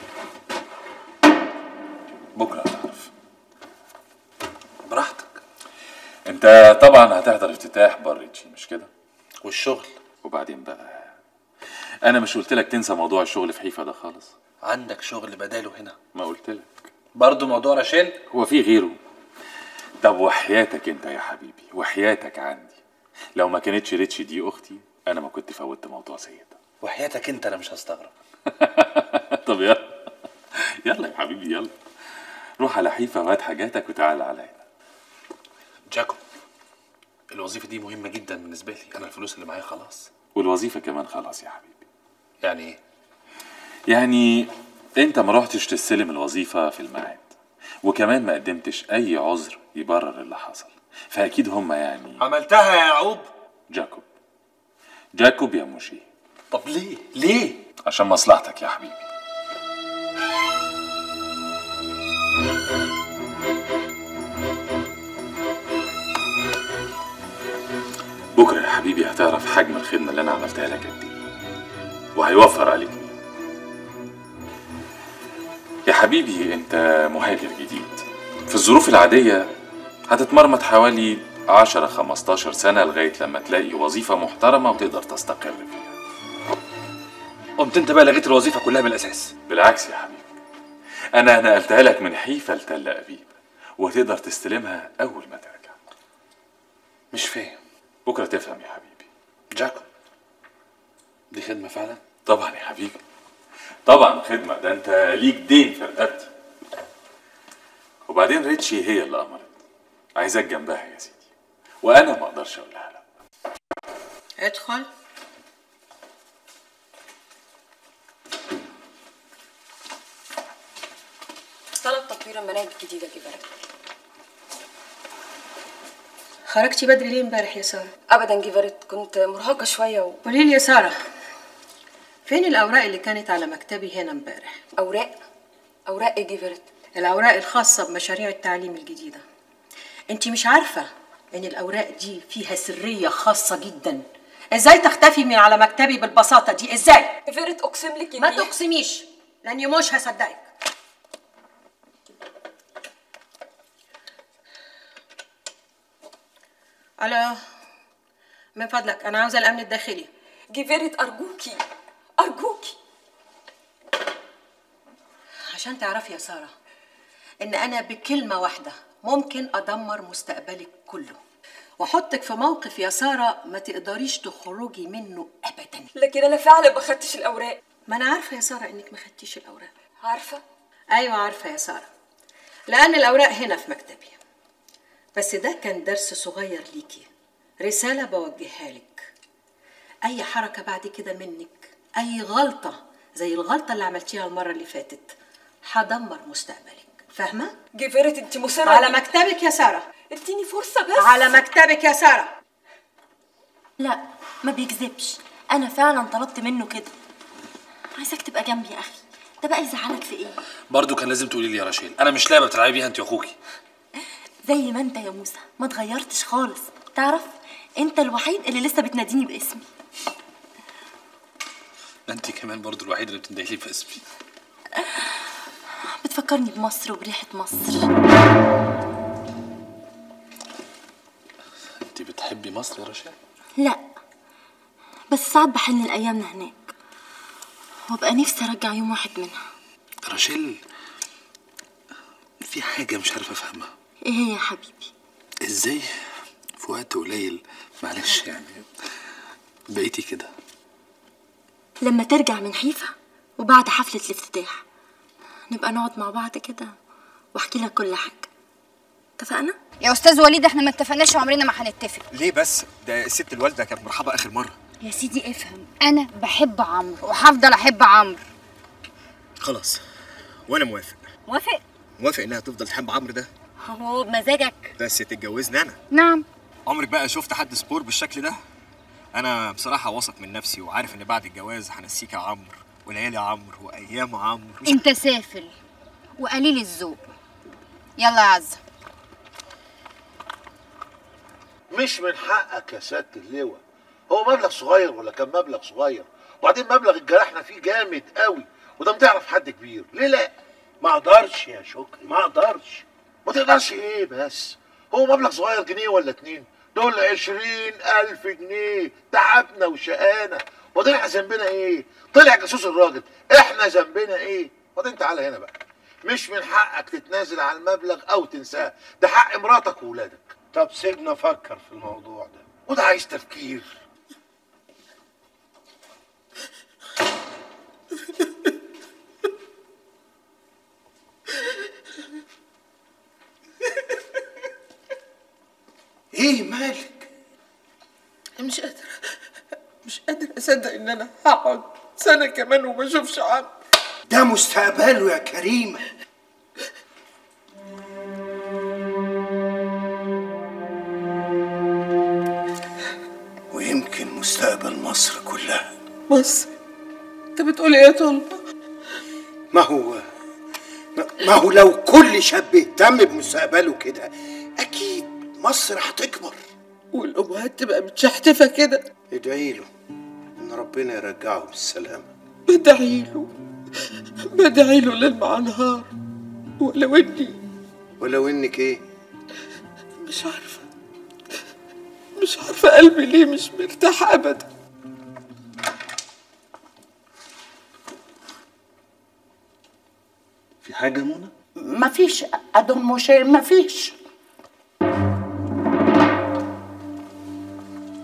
بكره هتعرف. براحتك. انت طبعا هتحضر افتتاح بار ريتشي مش كده؟ والشغل؟ وبعدين بقى، انا مش قلت لك تنسى موضوع الشغل في حيفا ده خالص؟ عندك شغل بداله هنا؟ ما قلت لك برضه موضوع رشال؟ هو في غيره؟ طب وحياتك انت يا حبيبي، وحياتك عندي، لو ما كانتش ريتشي دي اختي انا ما كنت فوتت موضوع زي ده. وحياتك انت انا مش هستغرب. طب يلا يلا يا حبيبي يلا، روح على حيفا وهات حاجاتك وتعال عليا. جاكوب، الوظيفه دي مهمه جدا بالنسبه لي، انا الفلوس اللي معايا خلاص. والوظيفه كمان خلاص يا حبيبي. يعني ايه؟ يعني انت ما رحتش تستلم الوظيفه في الميعاد، وكمان ما قدمتش اي عذر يبرر اللي حصل، فاكيد هما يعني عملتها يا يعقوب. جاكوب يا موشي. طب ليه؟ عشان مصلحتك يا حبيبي. بكره يا حبيبي هتعرف حجم الخدمه اللي انا عملتها لك قد ايه، وهيوفر عليك مين. يا حبيبي انت مهاجر جديد، في الظروف العاديه هتتمرمط حوالي 10-15 سنه لغايه لما تلاقي وظيفه محترمه وتقدر تستقر فيها. قمت انت بقى لغيت الوظيفه كلها من الاساس؟ بالعكس يا حبيبي، انا نقلتها لك من حيفا لتل ابيب، وتقدر تستلمها اول ما ترجع. مش فاهم. بكره تفهم يا حبيبي. جاكو، دي خدمه فعلا؟ طبعا يا حبيبي، طبعا خدمه، ده انت ليك دين في رقبتي. وبعدين ريتشي هي اللي امرت، عايزاك جنبها يا سيدي، وانا ما اقدرش اقول لها لا. ادخل. طلب تطوير المناهج الجديده دي بقى. خرجتي بدري ليه امبارح يا ساره؟ ابدا جيفرت، كنت مرهقه شويه قولي لي يا ساره، فين الاوراق اللي كانت على مكتبي هنا امبارح؟ اوراق ايه جيفرت؟ الاوراق الخاصه بمشاريع التعليم الجديده. انت مش عارفه ان الاوراق دي فيها سريه خاصه جدا؟ ازاي تختفي من على مكتبي بالبساطه دي؟ ازاي؟ جيفرت اقسم لك ما تقسميش لاني مش هصدقك. الو، من فضلك انا عاوزه الامن الداخلي. جيفرت ارجوكي عشان تعرفي يا ساره ان انا بكلمه واحده ممكن ادمر مستقبلك كله واحطك في موقف يا ساره ما تقدريش تخرجي منه ابدا. لكن انا فعلا ما خدتش الاوراق. ما انا عارفه يا ساره انك ما خدتيش الاوراق. عارفه؟ ايوه عارفه يا ساره، لان الاوراق هنا في مكتبي. بس ده كان درس صغير ليكي، رساله بوجهها لك. اي حركه بعد كده منك، اي غلطه زي الغلطه اللي عملتيها المره اللي فاتت، هدمر مستقبلك. فاهمه؟ جيفرت انت مصره على مكتبك يا ساره. اديني فرصه بس. على مكتبك يا ساره. لا ما بيكذبش، انا فعلا طلبت منه كده. عايزك تبقى جنبي يا اخي، ده بقى يزعلك في ايه؟ برضو كان لازم تقولي لي يا رشيل، انا مش لعبه بتلعبي بيها انت واخوكي. زي ما انت يا موسى، ما اتغيرتش خالص. تعرف انت الوحيد اللي لسه بتناديني باسمي. انت كمان برضو الوحيد اللي بتندهي لي باسمي. بتفكرني بمصر وبريحه مصر. انت بتحبي مصر يا رشيل؟ لا بس ساعات بحن لايامنا هناك وابقى نفسي ارجع يوم واحد منها. رشيل، في حاجه مش عارفه افهمها. ايه هي يا حبيبي؟ ازاي في وقت قليل، معلش يعني، بقيتي كده؟ لما ترجع من حيفا وبعد حفله الافتتاح نبقى نقعد مع بعض كده واحكي لك كل حاجه. اتفقنا؟ يا استاذ وليد احنا ما اتفقناش وعمرنا ما هنتفق. ليه بس؟ ده الست الوالده كانت مرحبا اخر مره. يا سيدي افهم، انا بحب عمرو وهفضل احب عمرو. خلاص وانا موافق. موافق انها تفضل تحب عمرو ده. هو بمزاجك؟ بس تتجوزني انا. نعم. عمرك بقى شفت حد سبور بالشكل ده؟ انا بصراحه واثق من نفسي وعارف ان بعد الجواز هنسيك يا عمرو وليالي عمرو وايام عمرو. انت سافل وقليل الذوق. يلا يا عزه. مش من حقك يا سياده اللواء، هو مبلغ صغير ولا كان مبلغ صغير؟ وبعدين مبلغ اتجرحنا فيه جامد قوي، وده بتعرف حد كبير، ليه لا؟ ما اقدرش يا شكري، ما اقدرش. ما تقدرش ايه بس؟ هو مبلغ صغير جنيه ولا 2؟ دول 20,000 جنيه، تعبنا وشقانا، وبعدين احنا ذنبنا ايه؟ طلع جاسوس الراجل، احنا ذنبنا ايه؟ وبعدين تعالى هنا بقى، مش من حقك تتنازل عن المبلغ او تنساه، ده حق مراتك وولادك. طب سيبنا افكر في الموضوع ده. وده عايز تفكير. ايه مالك؟ مش قادر اصدق ان انا هقعد سنه كمان وما اشوفش عمرو. ده مستقبله يا كريمه. ويمكن مستقبل مصر كلها. مصر؟ انت بتقول ايه يا طلبه؟ ما هو لو كل شاب اهتم بمستقبله كده اكيد مصر هتكبر والامهات تبقى متشحتفه كده. ادعي له ان ربنا يرجعه بالسلامه. بدعي له ليل مع نهار. ولو انك ايه؟ مش عارفه قلبي ليه مش مرتاح ابدا. في حاجه يا منى؟ مفيش أدم شيء، مفيش.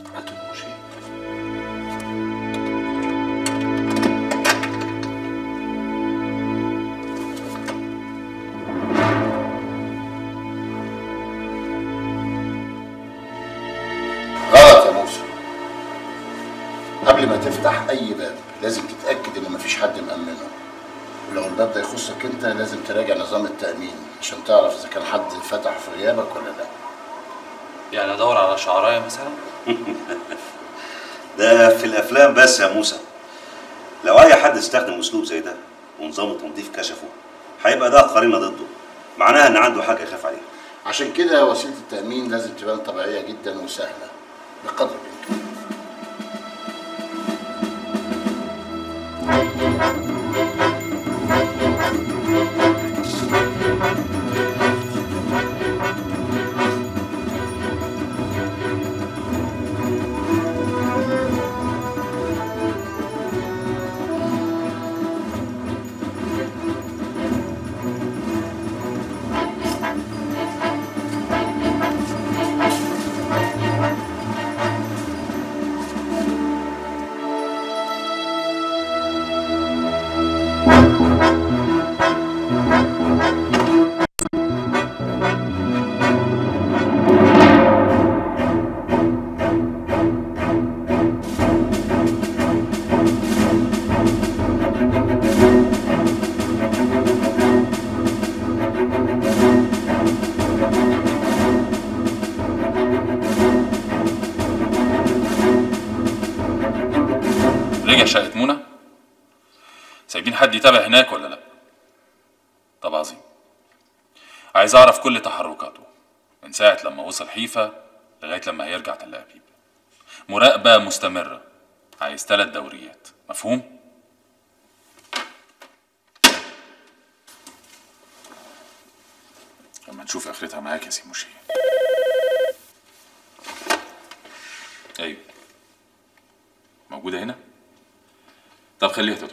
تفتح اي باب لازم تتاكد ان مفيش حد مأمنه، ولو الباب ده يخصك انت لازم تراجع نظام التأمين عشان تعرف اذا كان حد فتح في غيابك ولا لا. يعني ادور على شعرايه مثلا؟ ده في الافلام بس يا موسى. لو اي حد استخدم اسلوب زي ده ونظام التنظيف كشفه هيبقى ده قرينه ضده، معناها ان عنده حاجه يخاف عليها. عشان كده وسيله التأمين لازم تبان طبيعيه جدا وسهله بقدر الامكان. رجع شقة منى؟ سايبين حد يتابع هناك ولا لا؟ طب عظيم. عايز اعرف كل تحركاته من ساعة لما وصل حيفا لغاية لما هيرجع تل أبيب. مراقبة مستمرة. عايز 3 دوريات، مفهوم؟ لما نشوف اخرتها معاك يا سي مشي. ايوه موجودة هنا؟ طب خليها تدخل.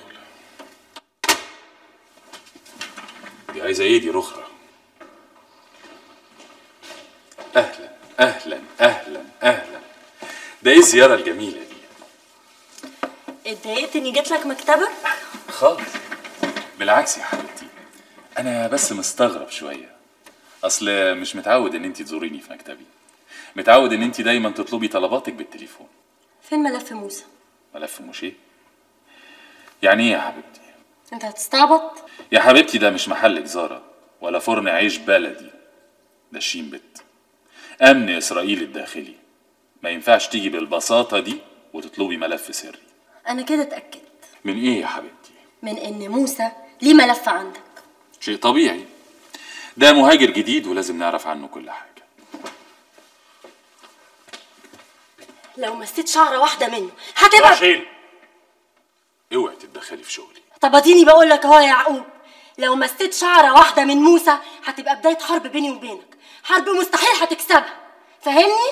دي عايزة ايه دي رخرة؟ اهلا اهلا اهلا اهلا. ده ايه الزيارة الجميلة دي؟ اتضايقت اني جيت لك مكتبك؟ خالص بالعكس يا حبيبتي، انا بس مستغرب شوية. اصل مش متعود ان انتي تزوريني في مكتبي، متعود ان انتي دايما تطلبي طلباتك بالتليفون. فين ملف موسى؟ ملف مشي؟ يعني ايه يا حبيبتي؟ انت هتستعبط؟ يا حبيبتي ده مش محل جزارة ولا فرن عيش بلدي، ده الشين بت امن اسرائيل الداخلي. ما ينفعش تيجي بالبساطة دي وتطلبي ملف سري. انا كده اتأكدت. من ايه يا حبيبتي؟ من ان موسى ليه ملف عندك. شيء طبيعي، ده مهاجر جديد ولازم نعرف عنه كل حاجة. لو مسيت شعرة واحدة منه هتبقى رشيل اوعي تتدخلي في شغلي. طب اديني بقول لك اهو يا يعقوب، لو مسيت شعرة واحدة من موسى هتبقى بداية حرب بيني وبينك، حرب مستحيل هتكسبها، فاهمني؟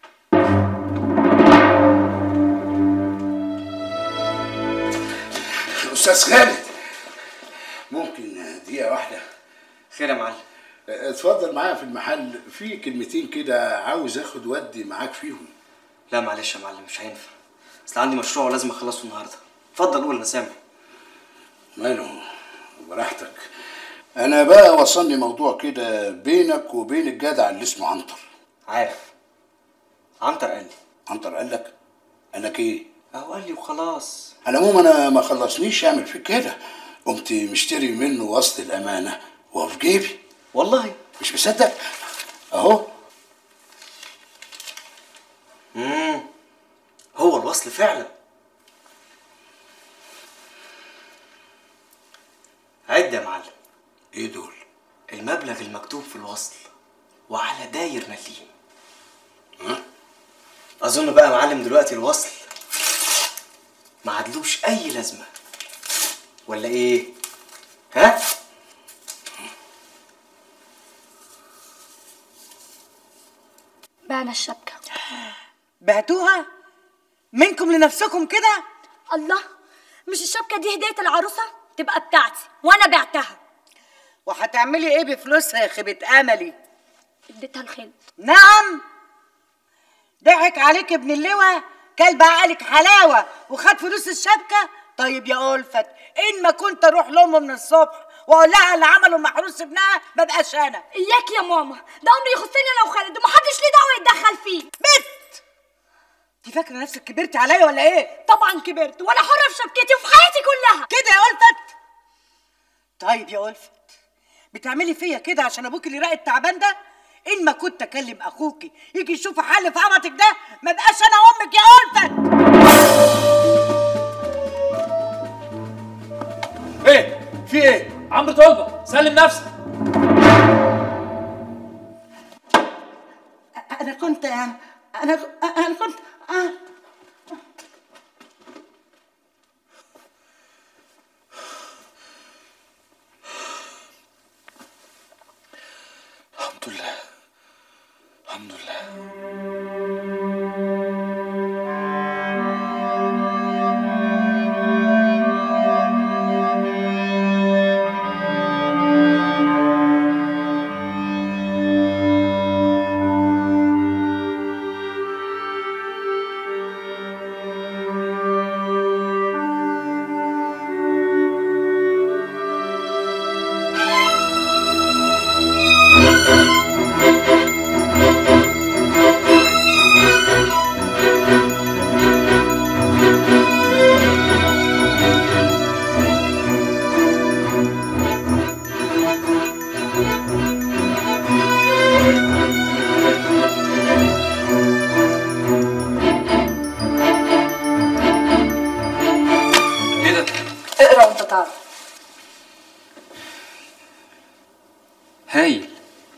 استاذ خالد ممكن دقيقه واحده؟ خير يا معلم. اتفضل معايا في المحل، في كلمتين كده عاوز اخد ودي معاك فيهم. لا معلش يا معلم مش هينفع، اصل عندي مشروع ولازم اخلصه النهارده. اتفضل قول انا سامع. ماله براحتك. انا بقى وصلني موضوع كده بينك وبين الجدع اللي اسمه عنتر. عارف عنتر قال لي. عنتر قال لك؟ قال لك ايه؟ اهو قال لي وخلاص. على العموم انا ما خلصنيش اعمل فيك كده، قمت مشتري منه وصل الامانه وهو في جيبي. والله مش مصدق اهو. هو الوصل فعلا. عد يا معلم. ايه دول؟ المبلغ المكتوب في الوصل وعلى داير مليم. ها؟ اظن بقى يا معلم دلوقتي الوصل ما عادلوش اي لازمه ولا ايه؟ ها؟ بعنا الشبكة. بعتوها منكم لنفسكم كده؟ الله، مش الشبكة دي هدية العروسة؟ تبقى بتاعتي وأنا بعتها. وهتعملي ايه بفلوسها يا خيبة املي؟ اديتها لخالد. نعم، ضحك عليك ابن اللواء، كلب عقلك حلاوه وخد فلوس الشبكه. طيب يا ألفت، ان ما كنت اروح لامه من الصبح واقول لها اللي عمله المحروس ابنها ما بقاش انا. اياك يا ماما، ده امر يخصني انا وخالد ومحدش ليه دعوه يتدخل فيه. بت انت فاكره نفسك كبرتي عليا ولا ايه؟ طبعا كبرت وانا حره في شبكتي وفي حياتي كلها. كده يا ألفت؟ طيب يا ألفت، بتعملي فيا كده عشان ابوك اللي راقد تعبان ده؟ ان ما كنت اكلم اخوكي يجي يشوف حل في عبطك ده ما بقاش انا امك يا ألفت. ايه في ايه؟ عمرو طلبه سلم نفسك. انا كنت الحمد لله الحمد لله. اقرا وانت تعرف. هايل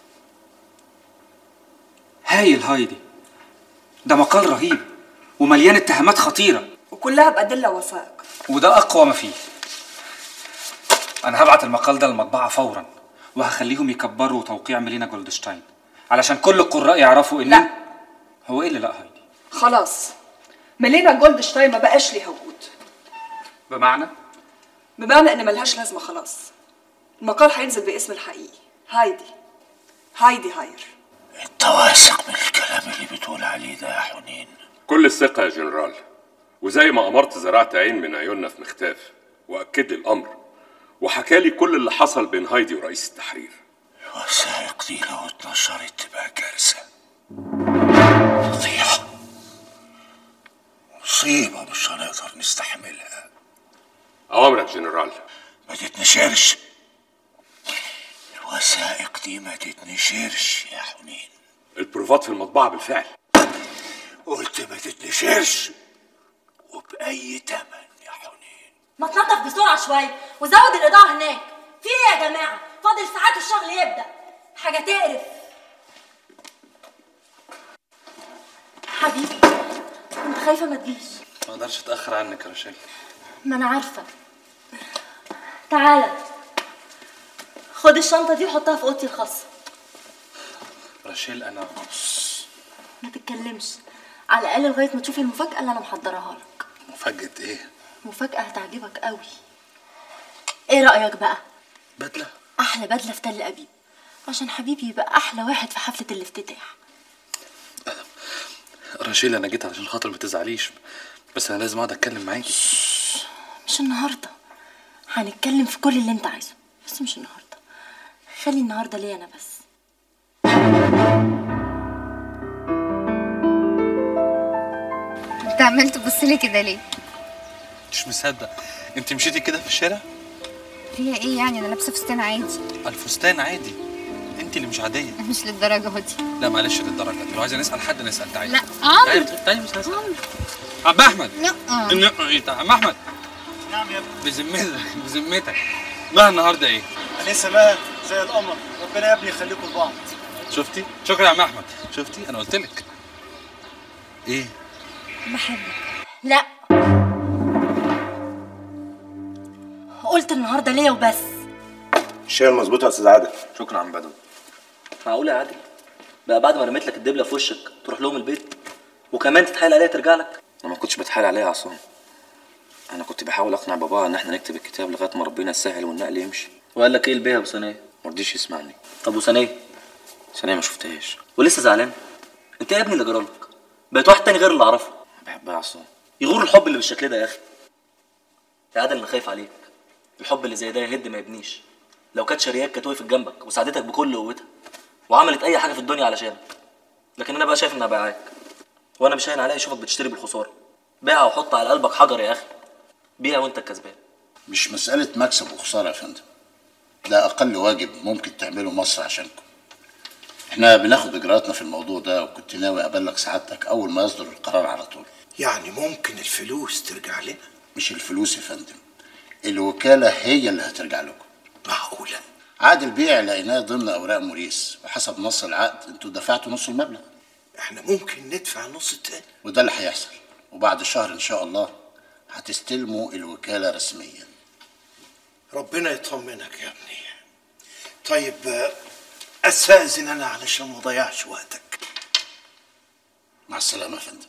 هايل هايدي، ده مقال رهيب ومليان اتهامات خطيرة وكلها بأدلة ووثائق. وده أقوى ما فيه. أنا هبعت المقال ده للمطبعة فورا وهخليهم يكبروا توقيع ميلينا جولدشتاين علشان كل القراء يعرفوا إن لا. هو إيه اللي لا هايدي؟ خلاص ميلينا جولدشتاين ما بقاش ليها وجود. بمعنى إن ملهاش لازمة خلاص. المقال هينزل باسم الحقيقي هايدي هاير. انت واثق من الكلام اللي بتقول عليه ده يا حنين؟ كل الثقة يا جنرال، وزي ما أمرت زرعت عين من عيوننا في مختاف وأكد لي الأمر وحكى لي كل اللي حصل بين هايدي ورئيس التحرير. الوثائق دي لو اتنشرت تبقى كارثة، فضيحة، مصيبة مش هنقدر نستحملها. أوامرك جنرال. ما تتنشرش الوثائق دي، ما تتنشرش يا حنين. البروفات في المطبعة بالفعل. قلت ما تتنشرش وبأي تمن يا حنين. ما تنظف بسرعه شويه وزود الاضاءه هناك. في ايه يا جماعه؟ فاضل ساعات والشغل يبدا. حاجه تقرف. حبيبي كنت خايفة ما تجيش. ما اقدرش اتأخر عنك يا رشال. ما أنا عارفة. تعالى خد الشنطة دي وحطها في أوضتي الخاصة. رشال أنا ما تتكلمش على الأقل لغاية ما تشوفي المفاجأة اللي أنا محضراها لك. مفاجأة إيه؟ مفاجأة هتعجبك قوي. إيه رأيك بقى؟ بدلة؟ أحلى بدلة في تل أبيب عشان حبيبي يبقى أحلى واحد في حفلة الافتتاح. رشيل أنا جيت علشان خاطر ما تزعليش، بس أنا لازم أقعد أتكلم معاكي. مش النهاردة، هنتكلم في كل اللي أنت عايزه بس مش النهاردة. خلي النهاردة ليا أنا بس. انت عمال تبصلي كده ليه؟ مش مصدق أنت مشيتي كده في الشارع؟ فيها ايه يعني؟ انا لابسه فستان عادي. الفستان عادي، أنت اللي مش عادية. مش للدرجه دي. لا معلش للدرجة دي، لو عايزة نسأل حد نسأل. تعالي. لا عمرو. تعالي مش هسأل. عم أحمد. لا عم أحمد. نعم يا ابني. بذمتك ما النهارده ايه؟ لسه بقى زي القمر، ربنا يا ابني يخليكم لبعض. شفتي؟ شكرا يا عم احمد. شفتي؟ انا قلت لك. ايه؟ بحبك. لا قلت النهارده ليا وبس. الشاي مظبوط يا استاذ عادل. شكرا يا عم بدوي. معقول يا عادل بقى بعد ما رميت لك الدبله في وشك تروح لهم البيت وكمان تتحايل عليها ترجع لك؟ انا ما كنتش بتحايل عليها يا عصام، انا كنت بحاول اقنع بابا ان احنا نكتب الكتاب لغايه ما ربنا يسهل والنقل يمشي. وقال لك ايه البيه يا ابو ثانيه؟ ما رضيش يسمعني. طب وثانيه؟ ثانيه ما شفتهاش. ولسه زعلان؟ انت يا ابني اللي جرالك بقيت واحد تاني غير اللي اعرفه. بحبها يا عصام. يغور الحب اللي بالشكل ده يا اخي. يا عادل انا خايف عليك، الحب اللي زي ده يهد ما يبنيش. لو كانت شرياك كانت وقفت جنبك وساعدتك بكل قوتها وعملت اي حاجه في الدنيا علشانك، لكن انا بقى شايف انها بايعاك. وانا مش هين عليا اشوفك بتشتري بالخساره. بيعها وحط على قلبك حجر يا اخي. بيع وانت الكسبان. مش مسألة مكسب وخسارة يا فندم، ده أقل واجب ممكن تعمله مصر عشانكم. احنا بناخد إجراءاتنا في الموضوع ده، وكنت ناوي أبلغ سعادتك أول ما يصدر القرار على طول. يعني ممكن الفلوس ترجع لنا؟ مش الفلوس يا فندم، الوكالة هي اللي هترجع لكم. معقولة؟ عقد البيع لقيناه ضمن أوراق موريس، وحسب نص العقد انتوا دفعتوا نص المبلغ. احنا ممكن ندفع النص التاني. وده اللي هيحصل، وبعد شهر إن شاء الله هتستلموا الوكالة رسميا. ربنا يطمنك يا ابني. طيب استاذن انا علشان ما اضيعش وقتك. مع السلامه يا فندم.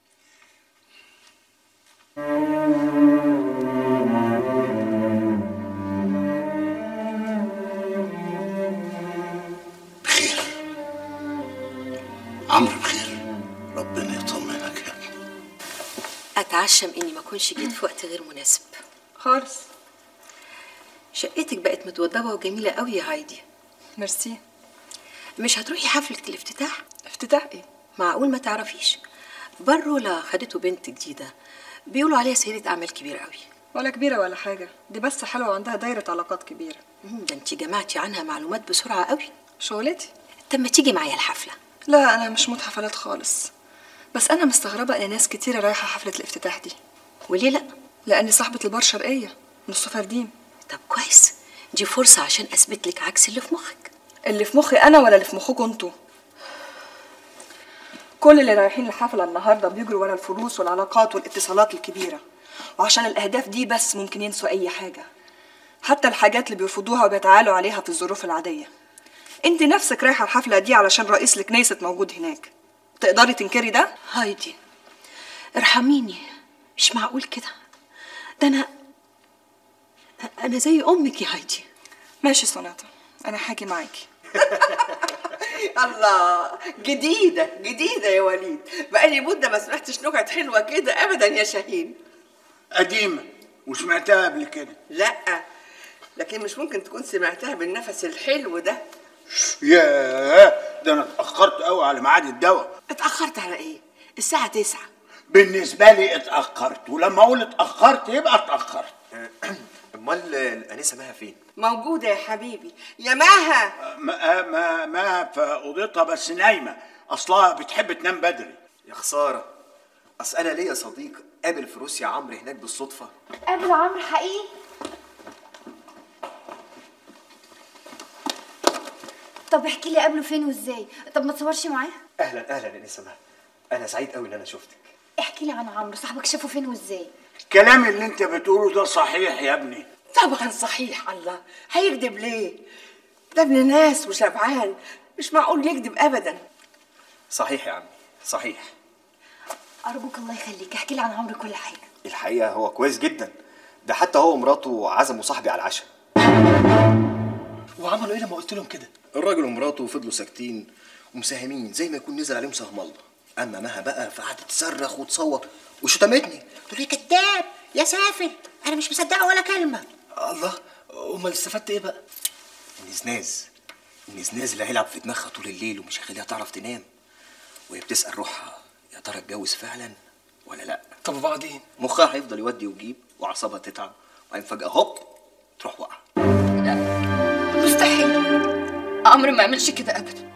بخير عمرو، بخير. ربنا يطمنك يا ابني. اتعشم اني ما اكونش جيت في وقت غير مناسب خالص. شقتك بقت متوضبه وجميله قوي يا هايدي. ميرسي. مش هتروحي حفله الافتتاح؟ افتتاح ايه؟ معقول ما تعرفيش؟ برولا خدته بنت جديده بيقولوا عليها سيده اعمال كبيره قوي. ولا كبيره ولا حاجه، دي بس حلوه وعندها دايره علاقات كبيره. ده انت جمعتي عنها معلومات بسرعه قوي. شغلتي. طب ما تيجي معايا الحفله؟ لا انا مش موت حفلات خالص، بس انا مستغربه ان ناس كتيره رايحه حفله الافتتاح دي. وليه لا؟ لاني صاحبه البار شرقيه من السفردين. طب كويس، دي فرصه عشان اثبت لك عكس اللي في مخك. اللي في مخي انا ولا اللي في مخكم انتوا؟ كل اللي رايحين الحفله النهارده بيجروا ورا الفلوس والعلاقات والاتصالات الكبيره، وعشان الاهداف دي بس ممكن ينسوا اي حاجه، حتى الحاجات اللي بيرفضوها وبيتعالوا عليها في الظروف العاديه. انت نفسك رايحه الحفله دي علشان رئيس الكنيسة موجود هناك، تقدري تنكري ده؟ هايدي ارحميني، مش معقول كده. ده انا زي امك يا هايدي. ماشي سوناتا، انا حاجي معاكي. الله، جديدة يا وليد، بقالي مدة ما سمعتش نكت حلوة كده أبدا يا شاهين. قديمة وسمعتها قبل كده. لأ، لكن مش ممكن تكون سمعتها بالنفس الحلو ده. ياه، ده أنا اتأخرت قوي على ميعاد الدواء. اتأخرت على إيه؟ الساعة 9. بالنسبة لي اتأخرت، ولما أقول اتأخرت يبقى اتأخرت. امال الانسه مها فين؟ موجودة يا حبيبي. يا مها. مها في اوضتها بس نايمه، اصلها بتحب تنام بدري. يا خساره، اصل انا ليا صديق قابل في روسيا عمرو هناك بالصدفه. قابل عمرو حقيقي؟ طب احكي لي قابله فين وازاي؟ طب ما تصورش معاه؟ اهلا انسه مها، انا سعيد قوي ان انا شفتك. احكي لي عن عمرو، صاحبك شافه فين وازاي؟ الكلام اللي انت بتقوله ده صحيح يا ابني؟ طبعا صحيح. الله، هيكذب ليه؟ ده ابن ناس وشبعان، مش معقول يكذب ابدا. صحيح يا عمي، صحيح. ارجوك الله يخليك احكي لي عن عمرو كل حاجه. الحقيقه هو كويس جدا، ده حتى هو ومراته عزموا صاحبي على العشاء. وعملوا ايه لما قلت لهم كده؟ الراجل ومراته فضلوا ساكتين ومساهمين زي ما يكون نزل عليهم سهم الله. اما مها بقى فقعدت تصرخ وتصوت وشتمتني، تقول لي كذاب يا سافل، انا مش مصدقه ولا كلمه. الله، امال استفدت ايه بقى؟ النزناز اللي هيلعب في دماغها طول الليل ومش هيخليها تعرف تنام، وهي بتسال روحها يا ترى اتجوز فعلا ولا لا. طب وبعدين؟ مخها هيفضل يودي ويجيب واعصابها تتعب، وبعدين فجاه هوب تروح واقعه. مستحيل، عمرو ما يعملش كده ابدا.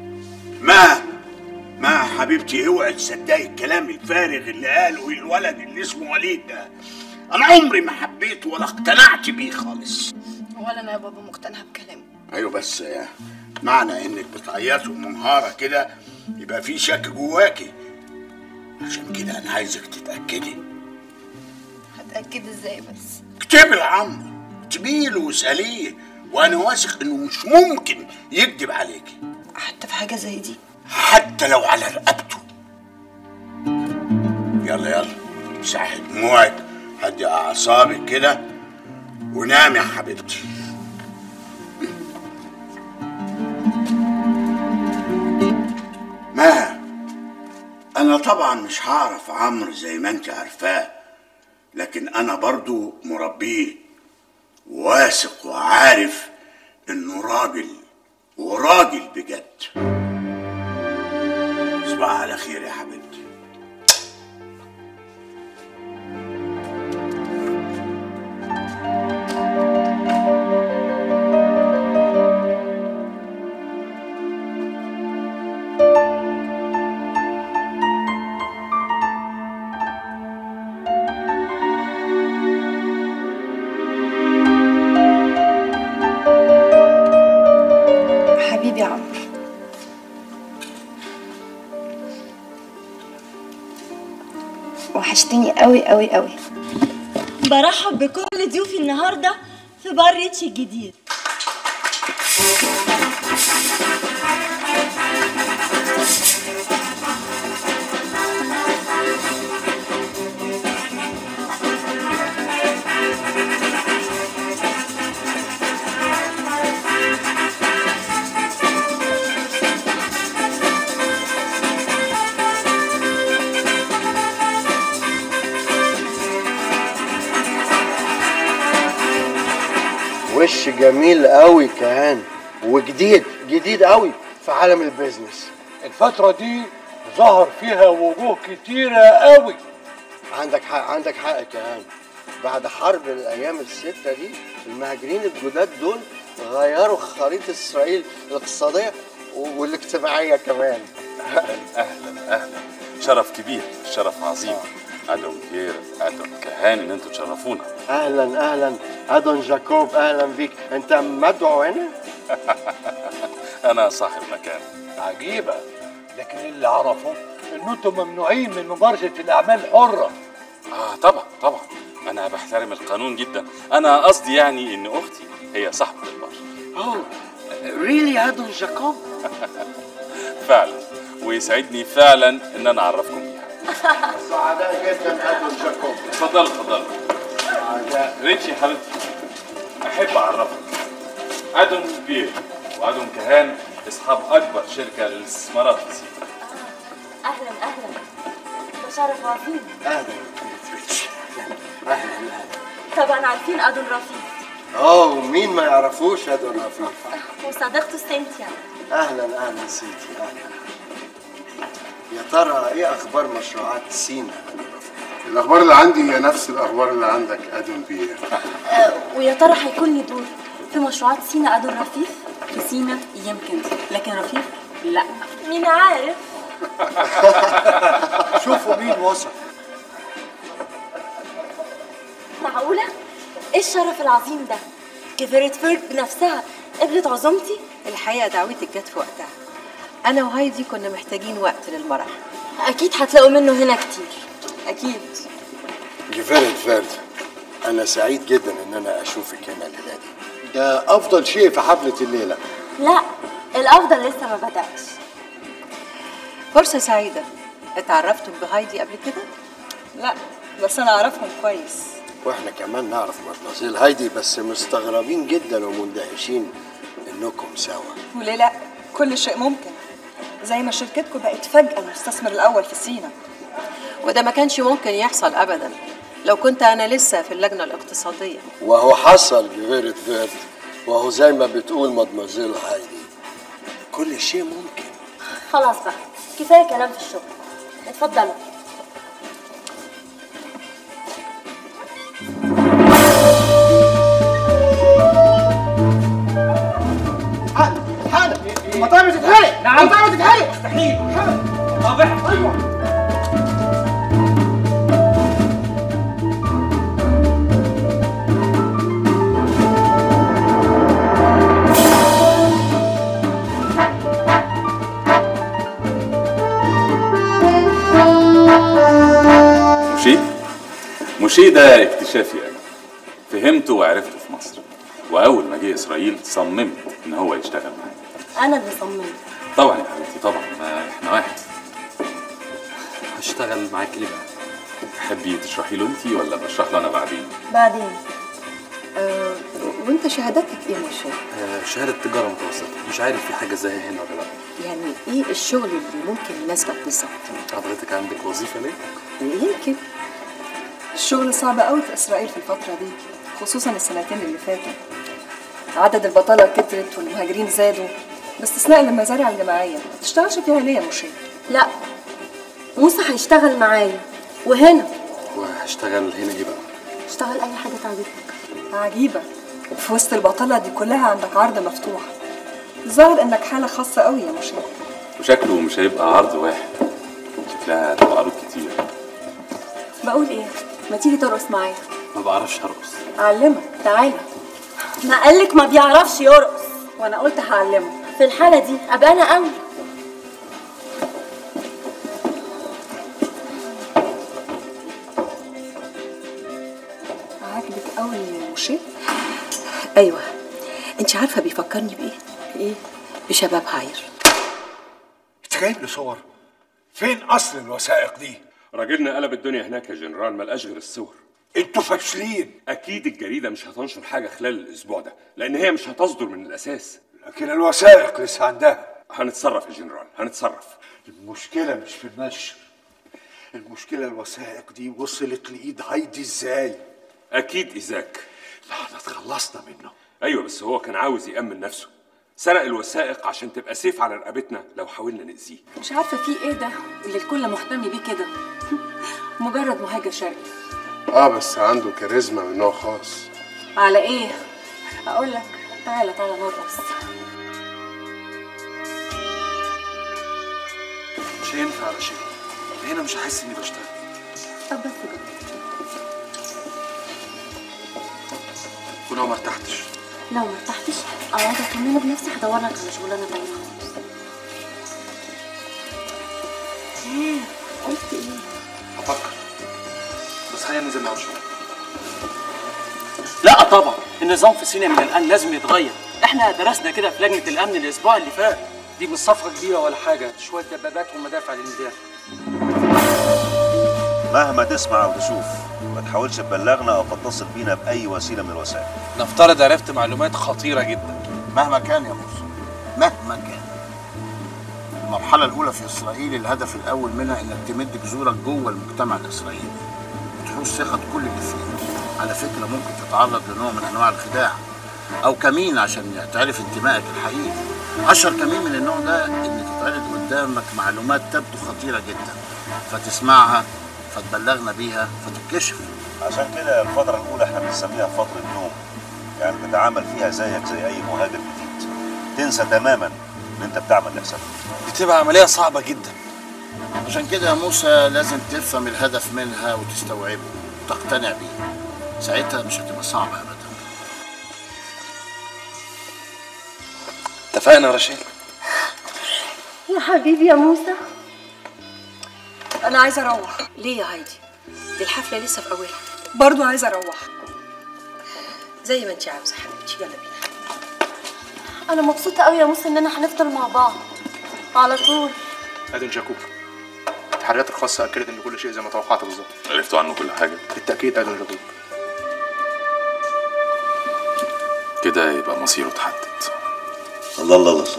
ما حبيبتي اوعي تصدقي الكلام الفارغ اللي قاله الولد اللي اسمه وليد ده. انا عمري ما حبيته ولا اقتنعت بيه خالص. ولا انا يا بابا مقتنعه بكلامه. ايوه، بس معنى انك بتعيطي ومنهاره كده يبقى في شك جواكي، عشان كده انا عايزك تتاكدي. هتاكد ازاي بس؟ اكتبي لعمرو، اكتبي له واساليه، وانا واثق انه مش ممكن يكذب عليكي حتى في حاجه زي دي، حتى لو على رقبته. يلا مسحي دموعك، هدي اعصابك كده ونامي يا حبيبتي. ما انا طبعا مش هعرف عمرو زي ما انت عارفاه، لكن انا برضو مربيه، واثق وعارف انه راجل، وراجل بجد. تصبح على خير يا حبيبتي. وحشتني قوي قوي قوي. برحب بكل ضيوفي النهارده في بار ريتش الجديد. وش جميل قوي كهان، وجديد جديد قوي في عالم البيزنس. الفترة دي ظهر فيها وجوه كتيرة قوي. عندك حق، عندك حق كهان. بعد حرب الايام الستة دي المهاجرين الجداد دول غيروا خريطة اسرائيل الاقتصادية والاجتماعية كمان. اهلا اهلا، شرف كبير، شرف عظيم. ادون بيير، ادون كهان، ان انتوا تشرفونا. اهلا اهلا ادون جاكوب، اهلا بيك. انت مدعو هنا؟ انا صاحب مكان. عجيبة، لكن اللي اعرفه ان انتم ممنوعين من ممارسة الاعمال الحرة. طبعا طبعا، انا بحترم القانون جدا. انا قصدي يعني ان اختي هي صاحبة البار. ريلي ادون جاكوب؟ فعلا، ويسعدني فعلا ان انا اعرفكم بيها. سعداء جدا ادون جاكوب. اتفضلوا اتفضلوا. ريتشي حبيبتي، احب اعرفك ادون بيير وادون كهان اصحاب اكبر شركه للاستثمارات في سينا. اهلا اهلا، ده شرف عظيم. اهلا اهلا. طبعا عارفين ادون رفيق. ومين ما يعرفوش ادون رفيق؟ وصديقته سينتيا. اهلا اهلا سيدي، اهلا. يا ترى ايه اخبار مشروعات سينا؟ الاخبار اللي عندي هي نفس الاخبار اللي عندك ادون بيير. ويا ترى هيكون لي دور في مشروعات سينا ادون رفيف؟ في سينا يمكن، لكن رفيف لا. مين عارف؟ شوفوا مين وصل. معقولة؟ ايه الشرف العظيم ده؟ جفيرت فيرد بنفسها قبلت عزومتي؟ الحقيقة دعوتك جت في وقتها. أنا وهايدي كنا محتاجين وقت للمرح. أكيد هتلاقوا منه هنا كتير. أكيد. جفيرت فيرد، أنا سعيد جدا إن أنا أشوفك هنا الليلة دي. ده أفضل شيء في حفلة الليلة. لا، الأفضل لسه ما بدأش. فرصة سعيدة. اتعرفتم بهايدي قبل كده؟ لا، بس أنا أعرفهم كويس. واحنا كمان نعرف مدمزيل هايدي، بس مستغربين جدا ومندهشين انكم سوا. وليه لا؟ كل شيء ممكن. زي ما شركتكم بقت فجأة المستثمر الأول في سينا. وده ما كانش ممكن يحصل أبدا لو كنت أنا لسه في اللجنة الاقتصادية. وهو حصل جفيرت فيرد، وهو زي ما بتقول مدمزيل هايدي، كل شيء ممكن. خلاص بقى، كفاية كلام في الشغل. اتفضلوا. المطاعم بتتحرق. نعم. المطاعم بتتحرق. مستحيل. طبعا. ايوه. موشي ده اكتشافي انا، فهمته وعرفته في مصر، واول ما جه اسرائيل صممت ان هو يشتغل معايا. انا اللي صممت. طبعا يا حبيبتي طبعا، ما احنا واحد. هشتغل معاك ليه بقى؟ تحبي تشرحي له انتي ولا بشرح له انا بعدين؟ بعدين. وانت شهادتك ايه موشي؟ شهادة تجارة متوسطة، مش عارف في حاجة زيها هنا ولا لا. يعني ايه الشغل اللي ممكن يناسبك بالظبط؟ حضرتك عندك وظيفة ليه؟ يمكن. الشغل صعب قوي في إسرائيل في الفترة دي، خصوصا السنتين اللي فاتوا. عدد البطالة كترت والمهاجرين زادوا، باستثناء المزارع الجماعية. ما تشتغلش فيها ليه يا موشي؟ لا، موسى هيشتغل معايا وهنا. وهشتغل هنا ايه بقى؟ اشتغل أي حاجة تعجبك. عجيبة، في وسط البطالة دي كلها عندك عرض مفتوح. الظاهر إنك حالة خاصة قوي يا موشي. وشكله مش هيبقى عرض واحد، شكلها هتبقى عروض كتير. بقول ايه؟ ما تيجي ترقص معايا؟ ما بعرفش ارقص. أعلمك، تعالى. ما قالك ما بيعرفش يرقص، وأنا قلت هعلمه. في الحالة دي أبقى أنا أولى. رشيد؟ ايوه. انت عارفه بيفكرني بايه؟ بشباب هاير. انت جايب لي صور؟ فين اصل الوثائق دي؟ راجلنا قلب الدنيا هناك يا جنرال، ملقاش غير الصور. انتوا فاشلين. اكيد الجريده مش هتنشر حاجه خلال الاسبوع ده، لان هي مش هتصدر من الاساس. لكن الوثائق لسه عندها. هنتصرف يا جنرال، هنتصرف. المشكله مش في النشر، المشكله الوثائق دي وصلت لايد هايدي ازاي؟ اكيد ايزاك. لا احنا اتخلصنا منه. ايوه بس هو كان عاوز يامن نفسه، سرق الوثائق عشان تبقى سيف على رقبتنا لو حاولنا نأذيه. مش عارفه في ايه ده اللي الكل مهتم بيه كده. مجرد مهاجر شرقي. بس عنده كاريزما من نوع خاص. على ايه؟ اقول لك. تعالى نرقص. مش هينفع يا رشيد، هنا مش هحس اني بشتغل. طب بس كده. ولو ما ارتحتش؟ لو ما ارتحتش اقعد اكمله بنفسي، هدور لك على شغلانه تانية خالص. ايه؟ قلت ايه؟ هفكر، بس خلينا ننزل نقعد شويه. لا طبعا، النظام في سيناء من الان لازم يتغير. احنا درسنا كده في لجنه الامن الاسبوع اللي فات. دي مش صفقه كبيره ولا حاجه، شويه دبابات ومدافع للمدافع. مهما تسمع او تشوف ما تحاولش تبلغنا او تتصل بينا باي وسيله من الوسائل. نفترض عرفت معلومات خطيره جدا. مهما كان يا موسى، مهما كان. المرحلة الأولى في إسرائيل الهدف الأول منها إنك تمد جذورك جوه المجتمع الإسرائيلي وتحوز ثقة كل اللي فيه. على فكرة ممكن تتعرض لنوع من أنواع الخداع أو كمين عشان تعرف انتمائك الحقيقي. أشهر كمين من النوع ده إن تتعرض قدامك معلومات تبدو خطيرة جدا فتسمعها فتبلغنا بيها فتتكشف. عشان كده الفترة الأولى احنا بنسميها فترة نوم، يعني بتتعامل فيها زيك زي أي مهاجر جديد، تنسى تماما إن أنت بتعمل لحسابك. بتبقى عملية صعبة جدا. عشان كده يا موسى لازم تفهم الهدف منها وتستوعبه وتقتنع بيه، ساعتها مش هتبقى صعبة أبدا. اتفقنا يا رشيد؟ يا حبيبي يا موسى. انا عايزه اروح. ليه يا هايدي؟ دي الحفله لسه في اولها. برضو عايزه اروح. زي ما انت عاوزه حبيبتي، يلا بينا. انا مبسوطه قوي يا موسى اننا هنفضل مع بعض على طول. ادن جاكوب، التحريات الخاصة أكدت إن كل شيء زي ما توقعت بالظبط. عرفتوا عنه كل حاجة؟ بالتأكيد ادن جاكوب. كده يبقى مصيره اتحدد. الله الله الله،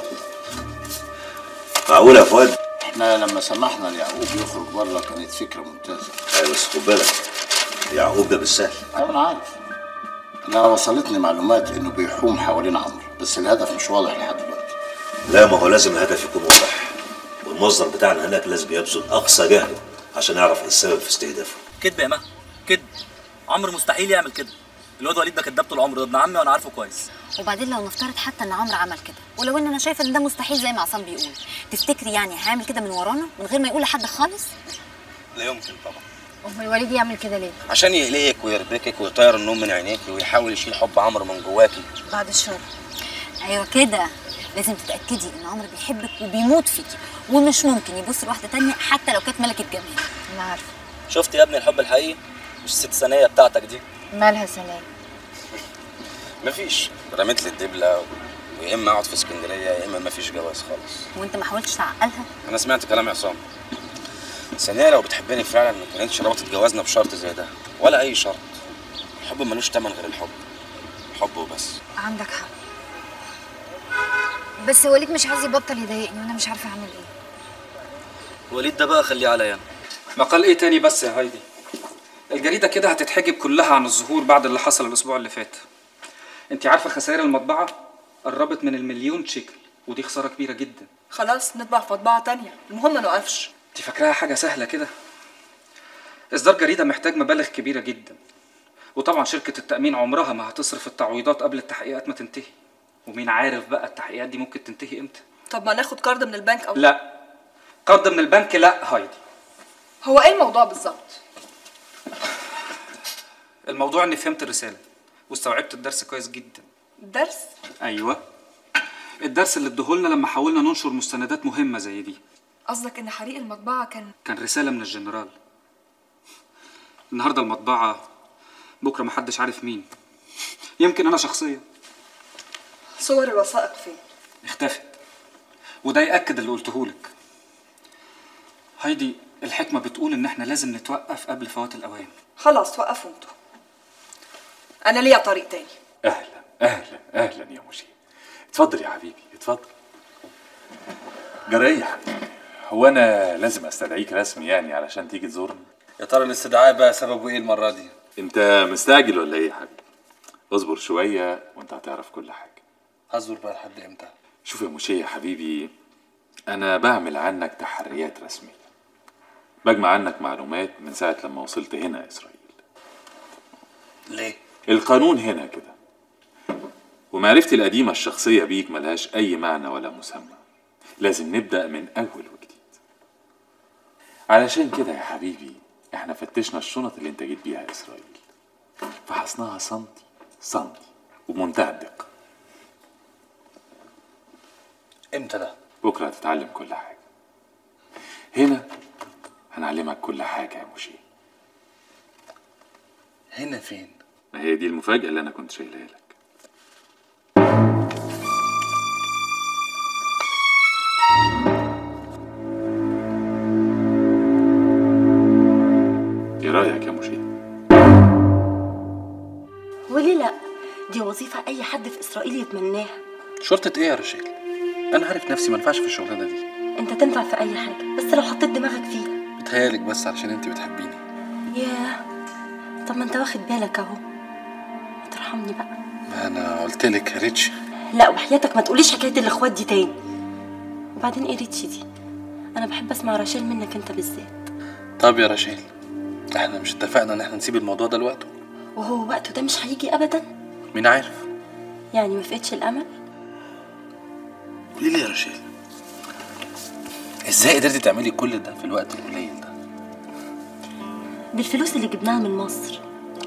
معقول يا فؤاد؟ احنا لما سمحنا ليعقوب يخرج بره كانت فكرة ممتازة. ايوه بس خد بالك يعقوب ده بالسهل. ايوه انا عارف. انا وصلتني معلومات انه بيحوم حوالين عمرو، بس الهدف مش واضح لحد دلوقتي. لا ما هو لازم الهدف يكون واضح، والمصدر بتاعنا هناك لازم يبذل اقصى جهده عشان يعرف ايه السبب في استهدافه. كدب يا مها، كدب. عمرو مستحيل يعمل كده. الواد وليد ده كداب طول عمره، ده ابن عمي وانا عارفه كويس. وبعدين لو نفترض حتى ان عمرو عمل كده، ولو ان انا شايفه ان ده مستحيل زي ما عصام بيقول، تفتكري يعني هيعمل كده من ورانا من غير ما يقول لحد خالص؟ لا يمكن طبعا. امال وليد يعمل كده ليه؟ عشان يقلقك ويربكك ويطير النوم من عينيكي ويحاول يشيل حب عمرو من جواكي. بعد الشر. ايوه كده، لازم تتاكدي ان عمرو بيحبك وبيموت فيكي، ومش ممكن يبص لواحده تانية حتى لو كانت ملكه جمال. انا عارفه. شفت يا ابني الحب الحقيقي؟ مش الست ثانيه بتاعتك دي. مالها سلام؟ مفيش، رميت لي الدبله ويا اما اقعد في اسكندريه يا اما مفيش جواز خالص. وانت ما حاولتش تعقلها؟ انا سمعت كلام عصام. ثانيا لو بتحبني فعلا ما كانتش ربطت جوازنا بشرط زي ده ولا اي شرط. الحب ملوش تمن غير الحب، حب وبس. عندك حق، بس وليد مش عايز يبطل يضايقني وانا مش عارفه اعمل ايه. وليد ده بقى خليه عليا انا. مقال ايه تاني بس يا هايدي؟ الجريدة كده هتتحجب كلها عن الظهور بعد اللي حصل الأسبوع اللي فات. أنت عارفة خسائر المطبعة قربت من ال1,000,000 شيكل، ودي خسارة كبيرة جدا. خلاص نطبع في مطبعه تانية، المهم ما نوقفش. أنت فاكراها حاجة سهلة كده؟ إصدار جريدة محتاج مبالغ كبيرة جدا، وطبعا شركة التأمين عمرها ما هتصرف التعويضات قبل التحقيقات ما تنتهي، ومين عارف بقى التحقيقات دي ممكن تنتهي إمتى؟ طب ما ناخد قرض من البنك أو لا، قرض من البنك لا هايدي. هو إيه الموضوع بالظبط؟ الموضوع إني فهمت الرسالة واستوعبت الدرس كويس جدا. الدرس؟ أيوه، الدرس اللي ادهولنا لما حاولنا ننشر مستندات مهمة زي دي. قصدك إن حريق المطبعة كان رسالة من الجنرال. النهارده المطبعة، بكرة محدش عارف مين. يمكن انا شخصيا. صور الوثائق فين؟ اختفت، وده يأكد اللي قلته لك. هايدي، الحكمة بتقول ان احنا لازم نتوقف قبل فوات الاوان. خلاص توقفوا انتوا، انا ليا طريق تاني. اهلا اهلا اهلا يا مشي. اتفضل يا حبيبي اتفضل. جرى ايه يا حبيبي؟ هو انا لازم استدعيك رسمي يعني علشان تيجي تزورني؟ يا ترى الاستدعاء بقى سببه ايه المره دي؟ انت مستعجل ولا ايه يا حبيبي؟ اصبر شويه وانت هتعرف كل حاجه. هصبر بقى لحد امتى؟ شوف يا مشي يا حبيبي، انا بعمل عنك تحريات رسميه، بجمع عنك معلومات من ساعه لما وصلت هنا اسرائيل. ليه؟ القانون هنا كده، ومعرفتي القديمه الشخصيه بيك ملهاش اي معنى ولا مسمى. لازم نبدا من اول وجديد. علشان كده يا حبيبي احنا فتشنا الشنط اللي انت جيت بيها اسرائيل، فحصناها سنتي سنتي وبمنتهى الدقه. امتى ده؟ بكره هتتعلم كل حاجه. هنا هنعلمك كل حاجه يا مشي. هنا فين؟ ما هي دي المفاجاه اللي انا كنت شايلها لك. ايه رايك يا مشي؟ وليه لا؟ دي وظيفة أي حد في إسرائيل يتمناها. شرطة ايه يا رشيل؟ انا عارف نفسي ما ينفعش في الشغلانه دي. أنت تنفع في أي حاجة بس لو حطيت دماغك فيها. بتهيالك بس علشان انت بتحبيني. ياه، طب ما أنت واخد بالك أهو. ما ترحمني بقى. ما انا قلت لك يا ريتش. لا وحياتك ما تقوليش حكاية الإخوات دي تاني. وبعدين إيه ريتشي دي؟ أنا بحب أسمع رشيل منك أنت بالذات. طب يا رشيل، احنا مش اتفقنا ان احنا نسيب الموضوع ده لوقته؟ وهو وقته ده مش هيجي أبدا. مين عارف؟ يعني ما فقدش الأمل؟ قولي لي يا رشيل، ازاي قدرتي تعملي كل ده في الوقت القليل ده؟ بالفلوس اللي جبناها من مصر.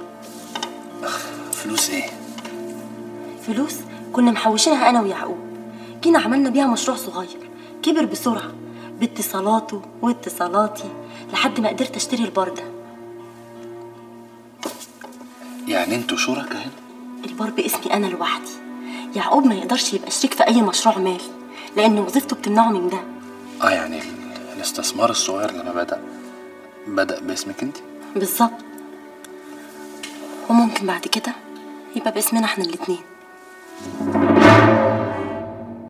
فلوس ايه؟ فلوس كنا محوشينها أنا ويعقوب. جينا عملنا بيها مشروع صغير كبر بسرعة باتصالاته واتصالاتي لحد ما قدرت اشتري البار ده. يعني انتوا شركاء هنا؟ البار باسمي انا لوحدي. يعقوب ما يقدرش يبقى شريك في اي مشروع مالي لان وظيفته بتمنعه من ده. يعني الاستثمار الصغير لما بدأ باسمك انت؟ بالظبط. وممكن بعد كده يبقى باسمنا احنا الاتنين.